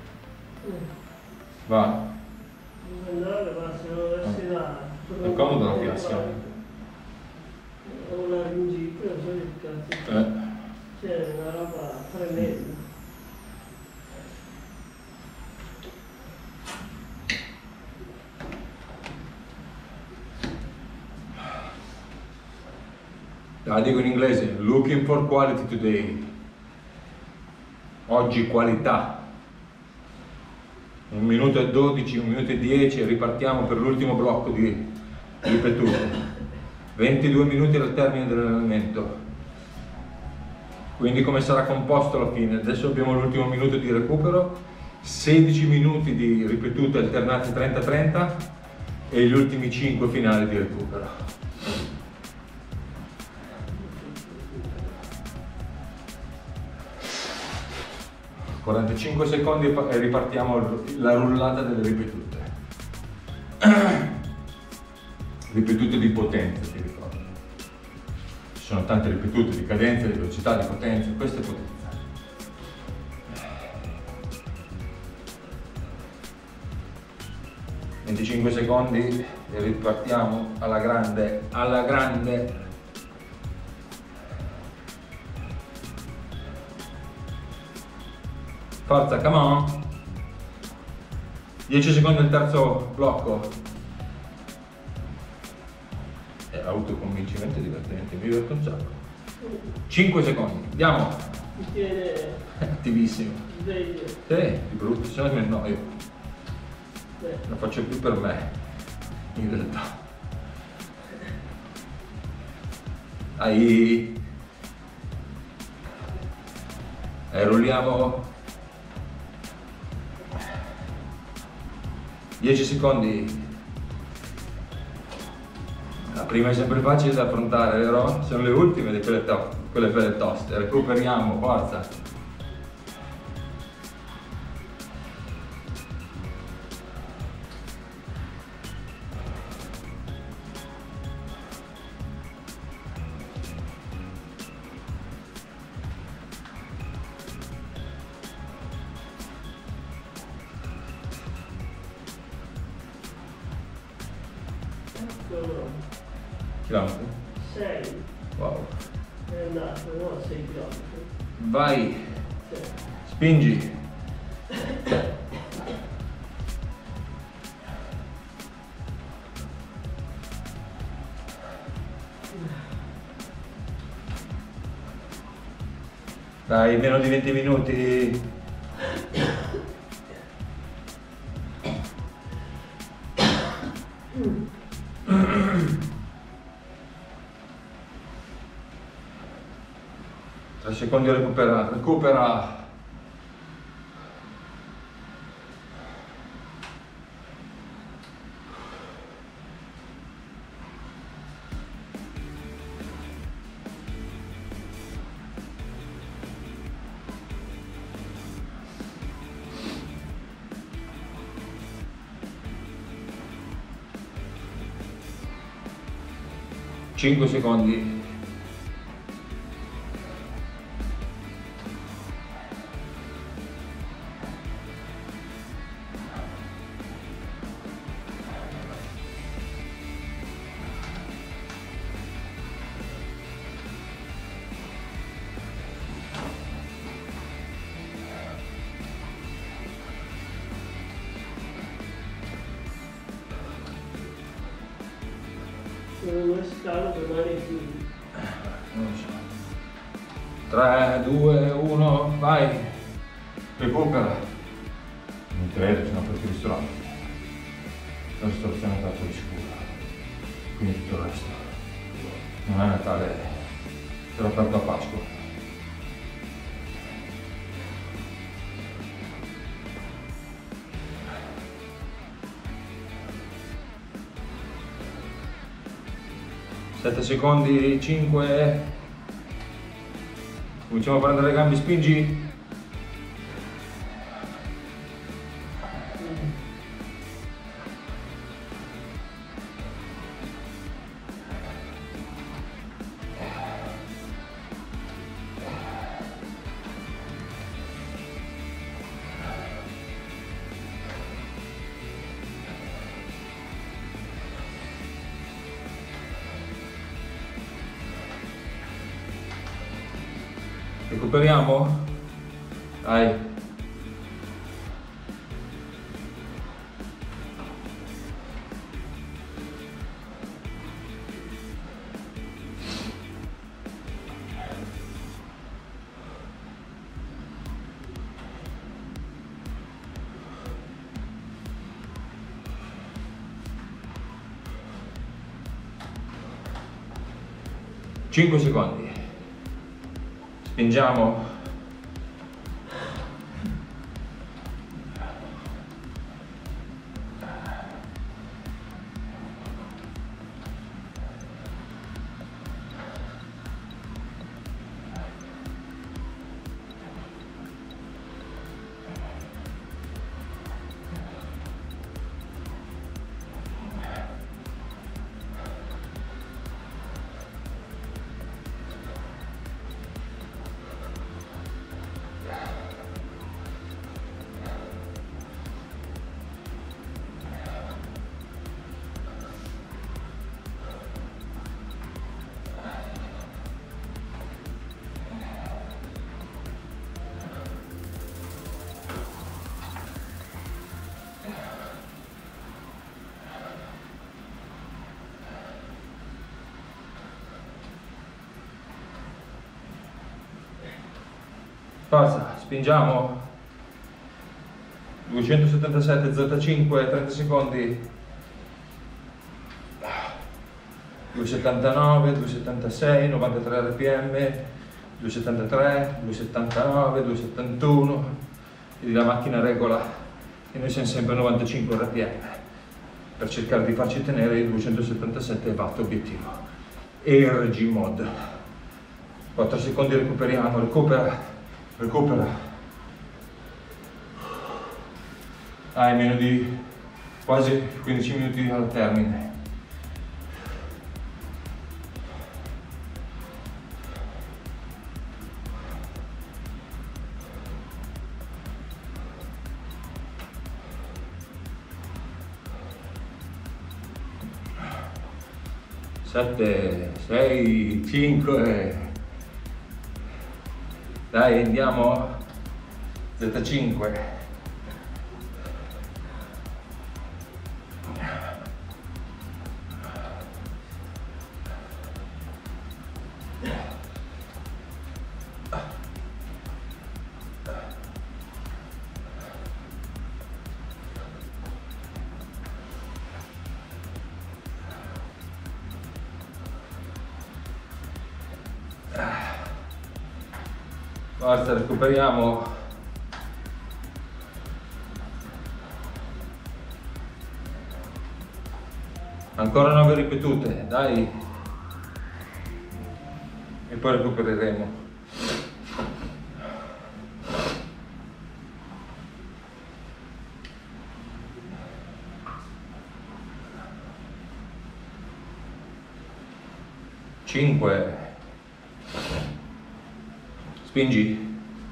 A: Va?
B: Andare, ma se non avessi là.
A: È comodo la fiasca?
B: Ho una ringite, non so che cazzo. C'è una roba tremenda.
A: La dico in inglese, looking for quality today. Oggi qualità. 1 minuto e 12, 1 minuto e 10 e ripartiamo per l'ultimo blocco di ripetute. 22 minuti al termine dell'allenamento. Quindi come sarà composto alla fine? Adesso abbiamo l'ultimo minuto di recupero, 16 minuti di ripetute alternate 30-30 e gli ultimi 5 finali di recupero. 45 secondi e ripartiamo la rullata delle ripetute. Ripetute di potenza, ti ricordo. Ci sono tante ripetute di cadenza, di velocità, di potenza, questa è potenza. – 25 secondi e ripartiamo alla grande, alla grande. Forza, come on! 10 secondi al terzo blocco. È autoconvincimento divertente, mi diverto un sacco. 5 secondi, andiamo!
B: Mi tiene
A: Attivissimo.
B: sveglio.
A: Sì, di brutto, se no mi annoio. Lo faccio più per me, in realtà. Rulliamo. 10 secondi. La prima è sempre facile da affrontare, vero? Sono le ultime di quelle belle toste. Recuperiamo, forza. Chilometri?
B: 6.
A: Wow.
B: È andato, no? 6 chilometri.
A: Vai.
B: Sì.
A: Spingi. Dai, meno di 20 minuti. Secondi, recupera. 5 secondi.
B: Non è scalo domani più.
A: Non lo so. 3, 2, 1, vai. Recupera. Non credo, sono aperti i ristoranti. La ristorazione è aperta di sicuro. Quindi tutto il resto. Non è Natale, sarà aperto a Pasqua. Sette secondi, 5. Cominciamo a prendere le gambe, spingi. Recuperiamo? Dai. Cinque secondi. Spingiamo. Forza, spingiamo. 277 Z5, 30 secondi. 279, 276, 93 rpm, 273, 279, 271. Quindi la macchina regola e noi siamo sempre a 95 rpm per cercare di farci tenere i 277 watt obiettivo. ERG mod. 4 secondi, recuperiamo, recupera. Hai meno di quasi 15 minuti al termine. Sette, 6, 5. Dai, andiamo. Z5. Forza, recuperiamo. Ancora 9 ripetute, dai. E poi recupereremo. 5, spingi,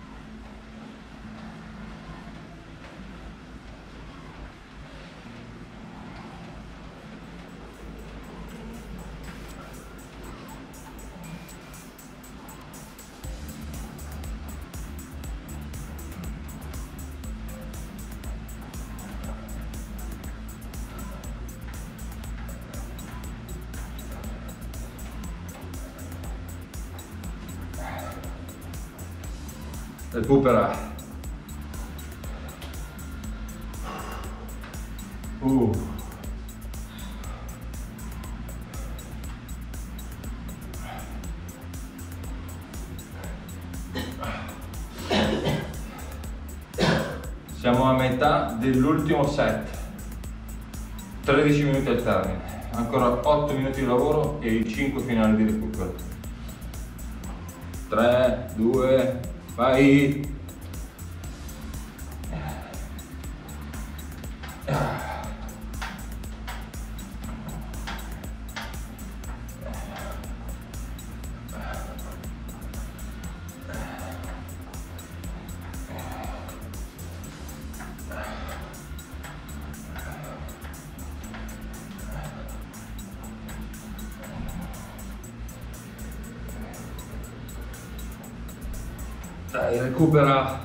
A: 2, recupera, siamo a metà dell'ultimo set, 13 minuti al termine, ancora 8 minuti di lavoro e i 5 finali di recupero. 3, 2, vai! Dai, recupera.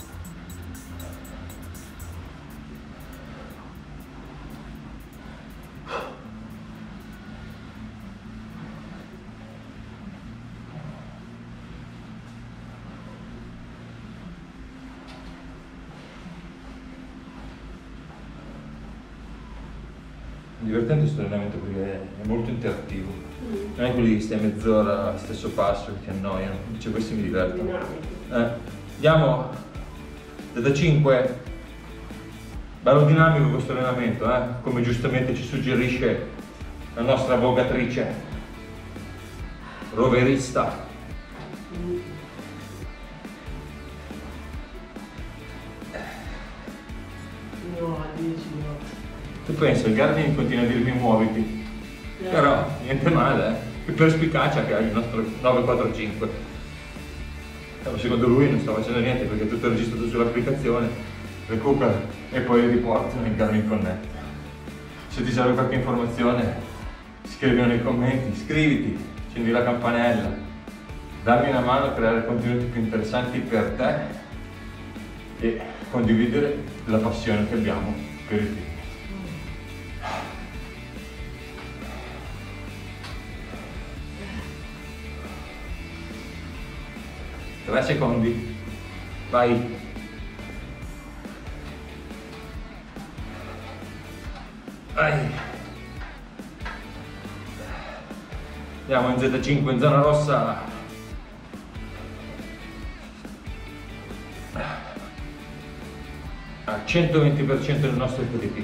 A: Divertente questo allenamento perché è molto interattivo. Non è quelli che stai mezz'ora allo stesso passo che ti annoiano, invece questi mi divertono. Andiamo da 5, bello dinamico questo allenamento, come giustamente ci suggerisce la nostra avvocatrice, roverista.
B: No, a 10 no.
A: Tu pensi, il Garmin continua a dirmi muoviti, però niente male, che perspicacia che ha il nostro 945. Secondo lui non sta facendo niente perché è tutto registrato sull'applicazione, recupera e poi riporta nel Garmin Connect. Se ti serve qualche informazione scrivilo nei commenti, iscriviti, accendi la campanella, dammi una mano a creare contenuti più interessanti per te e condividere la passione che abbiamo per il fitness. 3 secondi, vai. Vai. Andiamo in Z5 in zona rossa. Al 120% del nostro FTP.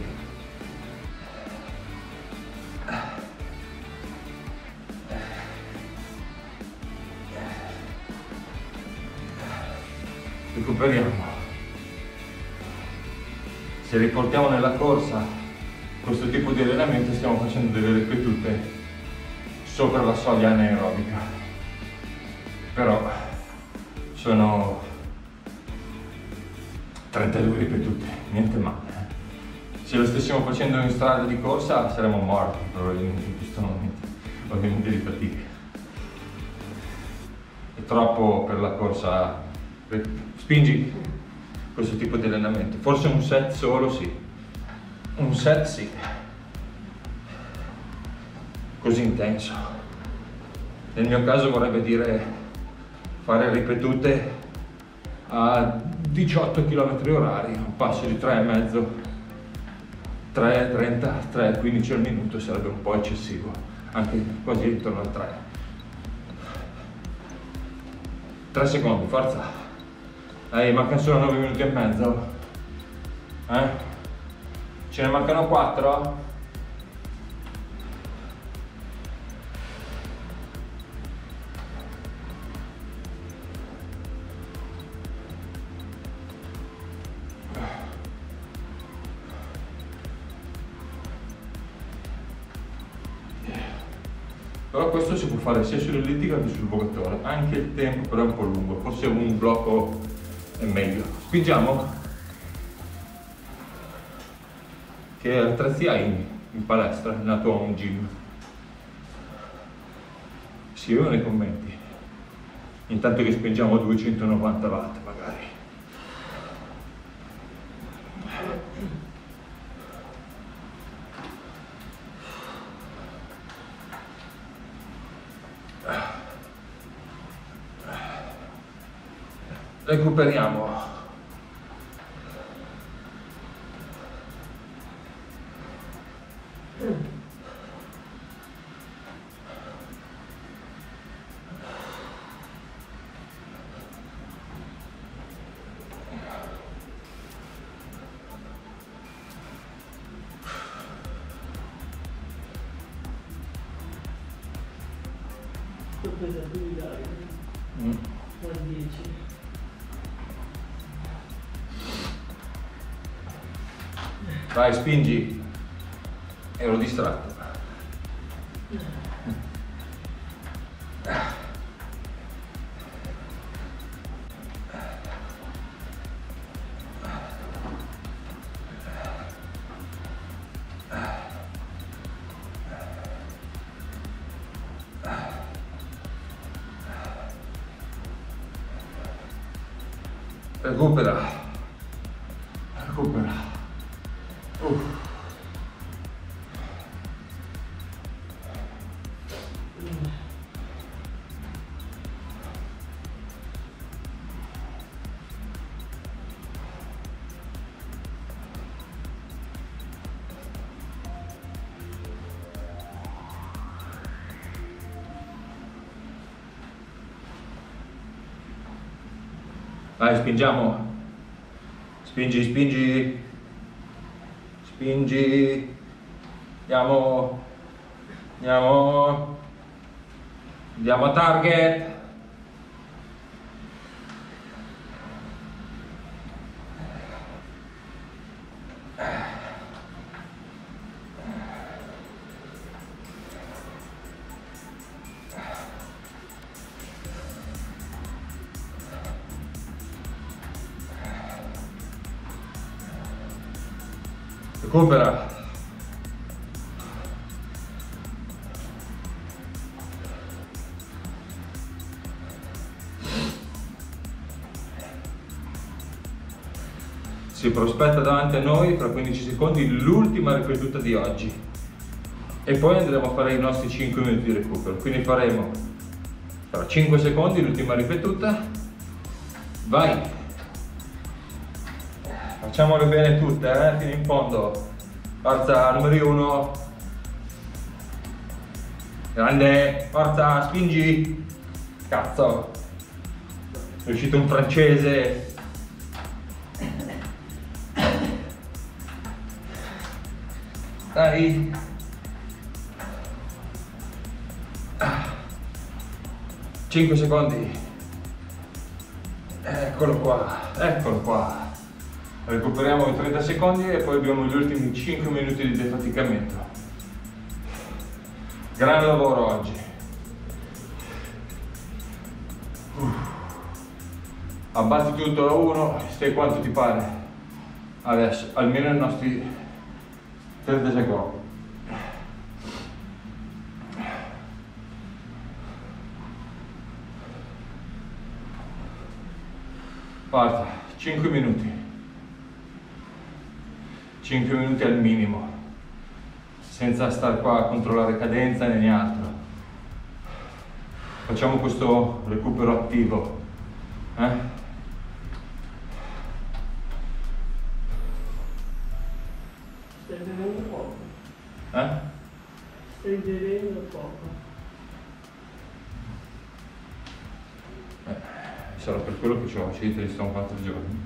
A: Recuperiamo. Se riportiamo nella corsa questo tipo di allenamento stiamo facendo delle ripetute sopra la soglia anaerobica, però sono 32 ripetute, niente male. Se lo stessimo facendo in strada di corsa saremmo morti probabilmente in questo momento, ovviamente di fatica. È troppo per la corsa. Spingi questo tipo di allenamento, forse un set solo sì, un set sì, così intenso. Nel mio caso vorrebbe dire fare ripetute a 18 km/h, un passo di 3,5, 3,30, 3,15 al minuto sarebbe un po' eccessivo, anche quasi intorno a 3. 3 secondi, forza. Mancano solo 9 minuti e mezzo. Ce ne mancano 4. Però questo si può fare sia sull'ellittica che sul vogatore, anche il tempo però è un po' lungo, forse un blocco è meglio. Spingiamo. Che attrezzi hai in palestra, nella tua home gym? Scrivimi nei commenti. Intanto che spingiamo 290 watt magari. Recuperiamo.
B: Sto pesando di dai, da 10.
A: Vai, spingi. Ero distratto. Recupera. Recupera. Vai, spingiamo. Spingi, spingi. Spingi. Andiamo. Andiamo. Andiamo a target. Recupera. Si prospetta davanti a noi fra 15 secondi l'ultima ripetuta di oggi e poi andremo a fare i nostri 5 minuti di recupero, quindi faremo fra 5 secondi l'ultima ripetuta. Vai, facciamole bene tutte, fino in fondo. Forza, numero 1, grande, forza, spingi, cazzo, è uscito un francese. Dai. 5 secondi. Eccolo qua, eccolo qua. Recuperiamo i 30 secondi e poi abbiamo gli ultimi 5 minuti di defaticamento. Gran lavoro oggi. Abbatti tutto a 1, stai quanto ti pare. Adesso, almeno i nostri 30 secondi. Parte, 5 minuti. 5 minuti al minimo, senza stare qua a controllare cadenza né altro. Facciamo questo recupero attivo. Stai
B: bevendo poco. Stai bevendo poco.
A: Sarà per quello che ho acidità di stomaco 4 giorni.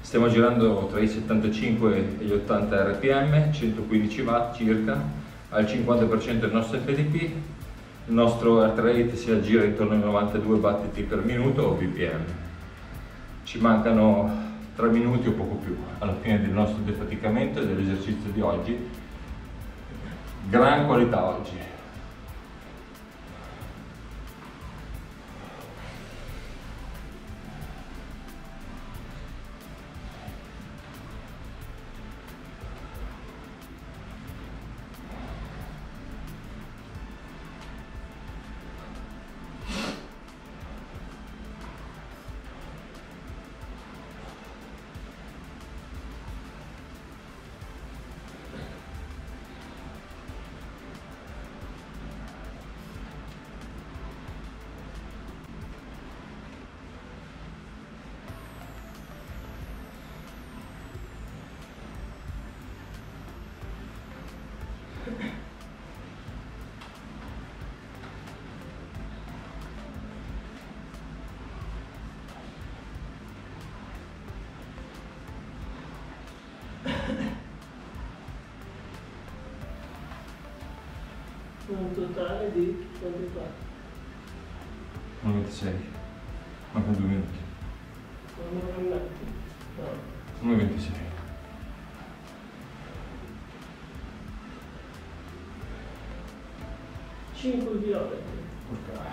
A: Stiamo girando tra i 75 e gli 80 rpm, 115 watt circa, al 50% del nostro FDP. Il nostro heart rate si aggira intorno ai 92 battiti per minuto o bpm. Ci mancano 3 minuti o poco più alla fine del nostro defaticamento e dell'esercizio di oggi. Gran qualità oggi.
B: Un totale di quanti fa?
A: 1,26. Mancano 2 minuti. 1,26.
B: 5 chilometri.
A: Porca.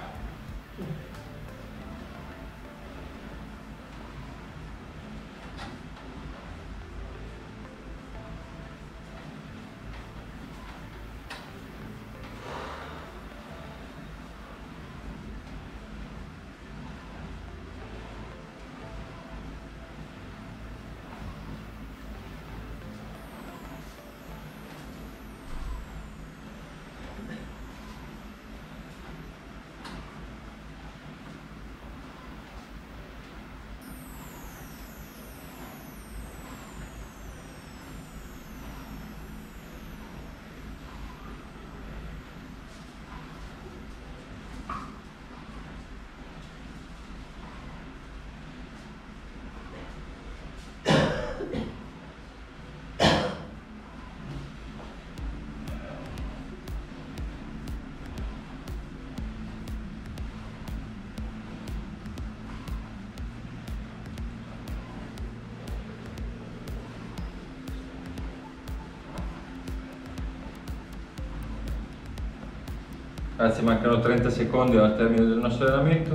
A: Ragazzi, mancano 30 secondi al termine del nostro allenamento.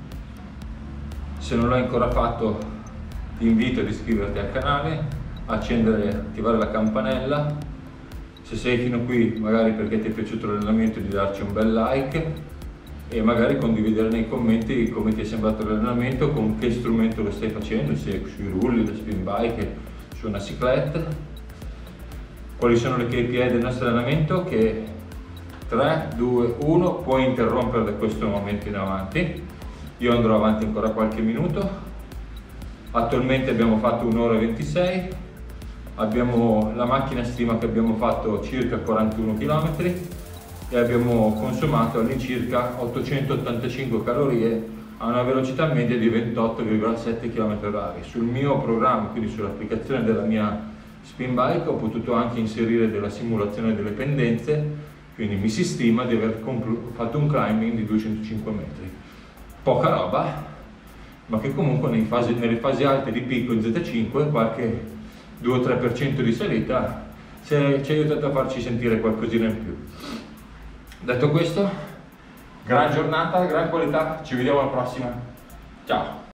A: Se non l'hai ancora fatto, ti invito ad iscriverti al canale, accendere e attivare la campanella. Se sei fino qui, magari perché ti è piaciuto l'allenamento, di darci un bel like e magari condividere nei commenti come ti è sembrato l'allenamento, con che strumento lo stai facendo, se sui rulli, da spin bike, su una cyclette. Quali sono le KPI del nostro allenamento? Che 3, 2, 1, puoi interrompere da questo momento in avanti. Io andrò avanti ancora qualche minuto. Attualmente abbiamo fatto 1 ora e 26. La macchina stima che abbiamo fatto circa 41 km e abbiamo consumato all'incirca 885 calorie a una velocità media di 28,7 km/h. Sul mio programma, quindi sull'applicazione della mia spin bike, ho potuto anche inserire della simulazione delle pendenze. Quindi mi si stima di aver fatto un climbing di 205 metri. Poca roba, ma che comunque nelle fasi alte di picco in Z5 qualche 2 o 3% di salita ci ha aiutato a farci sentire qualcosina in più. Detto questo, gran giornata, gran qualità, ci vediamo alla prossima. Ciao!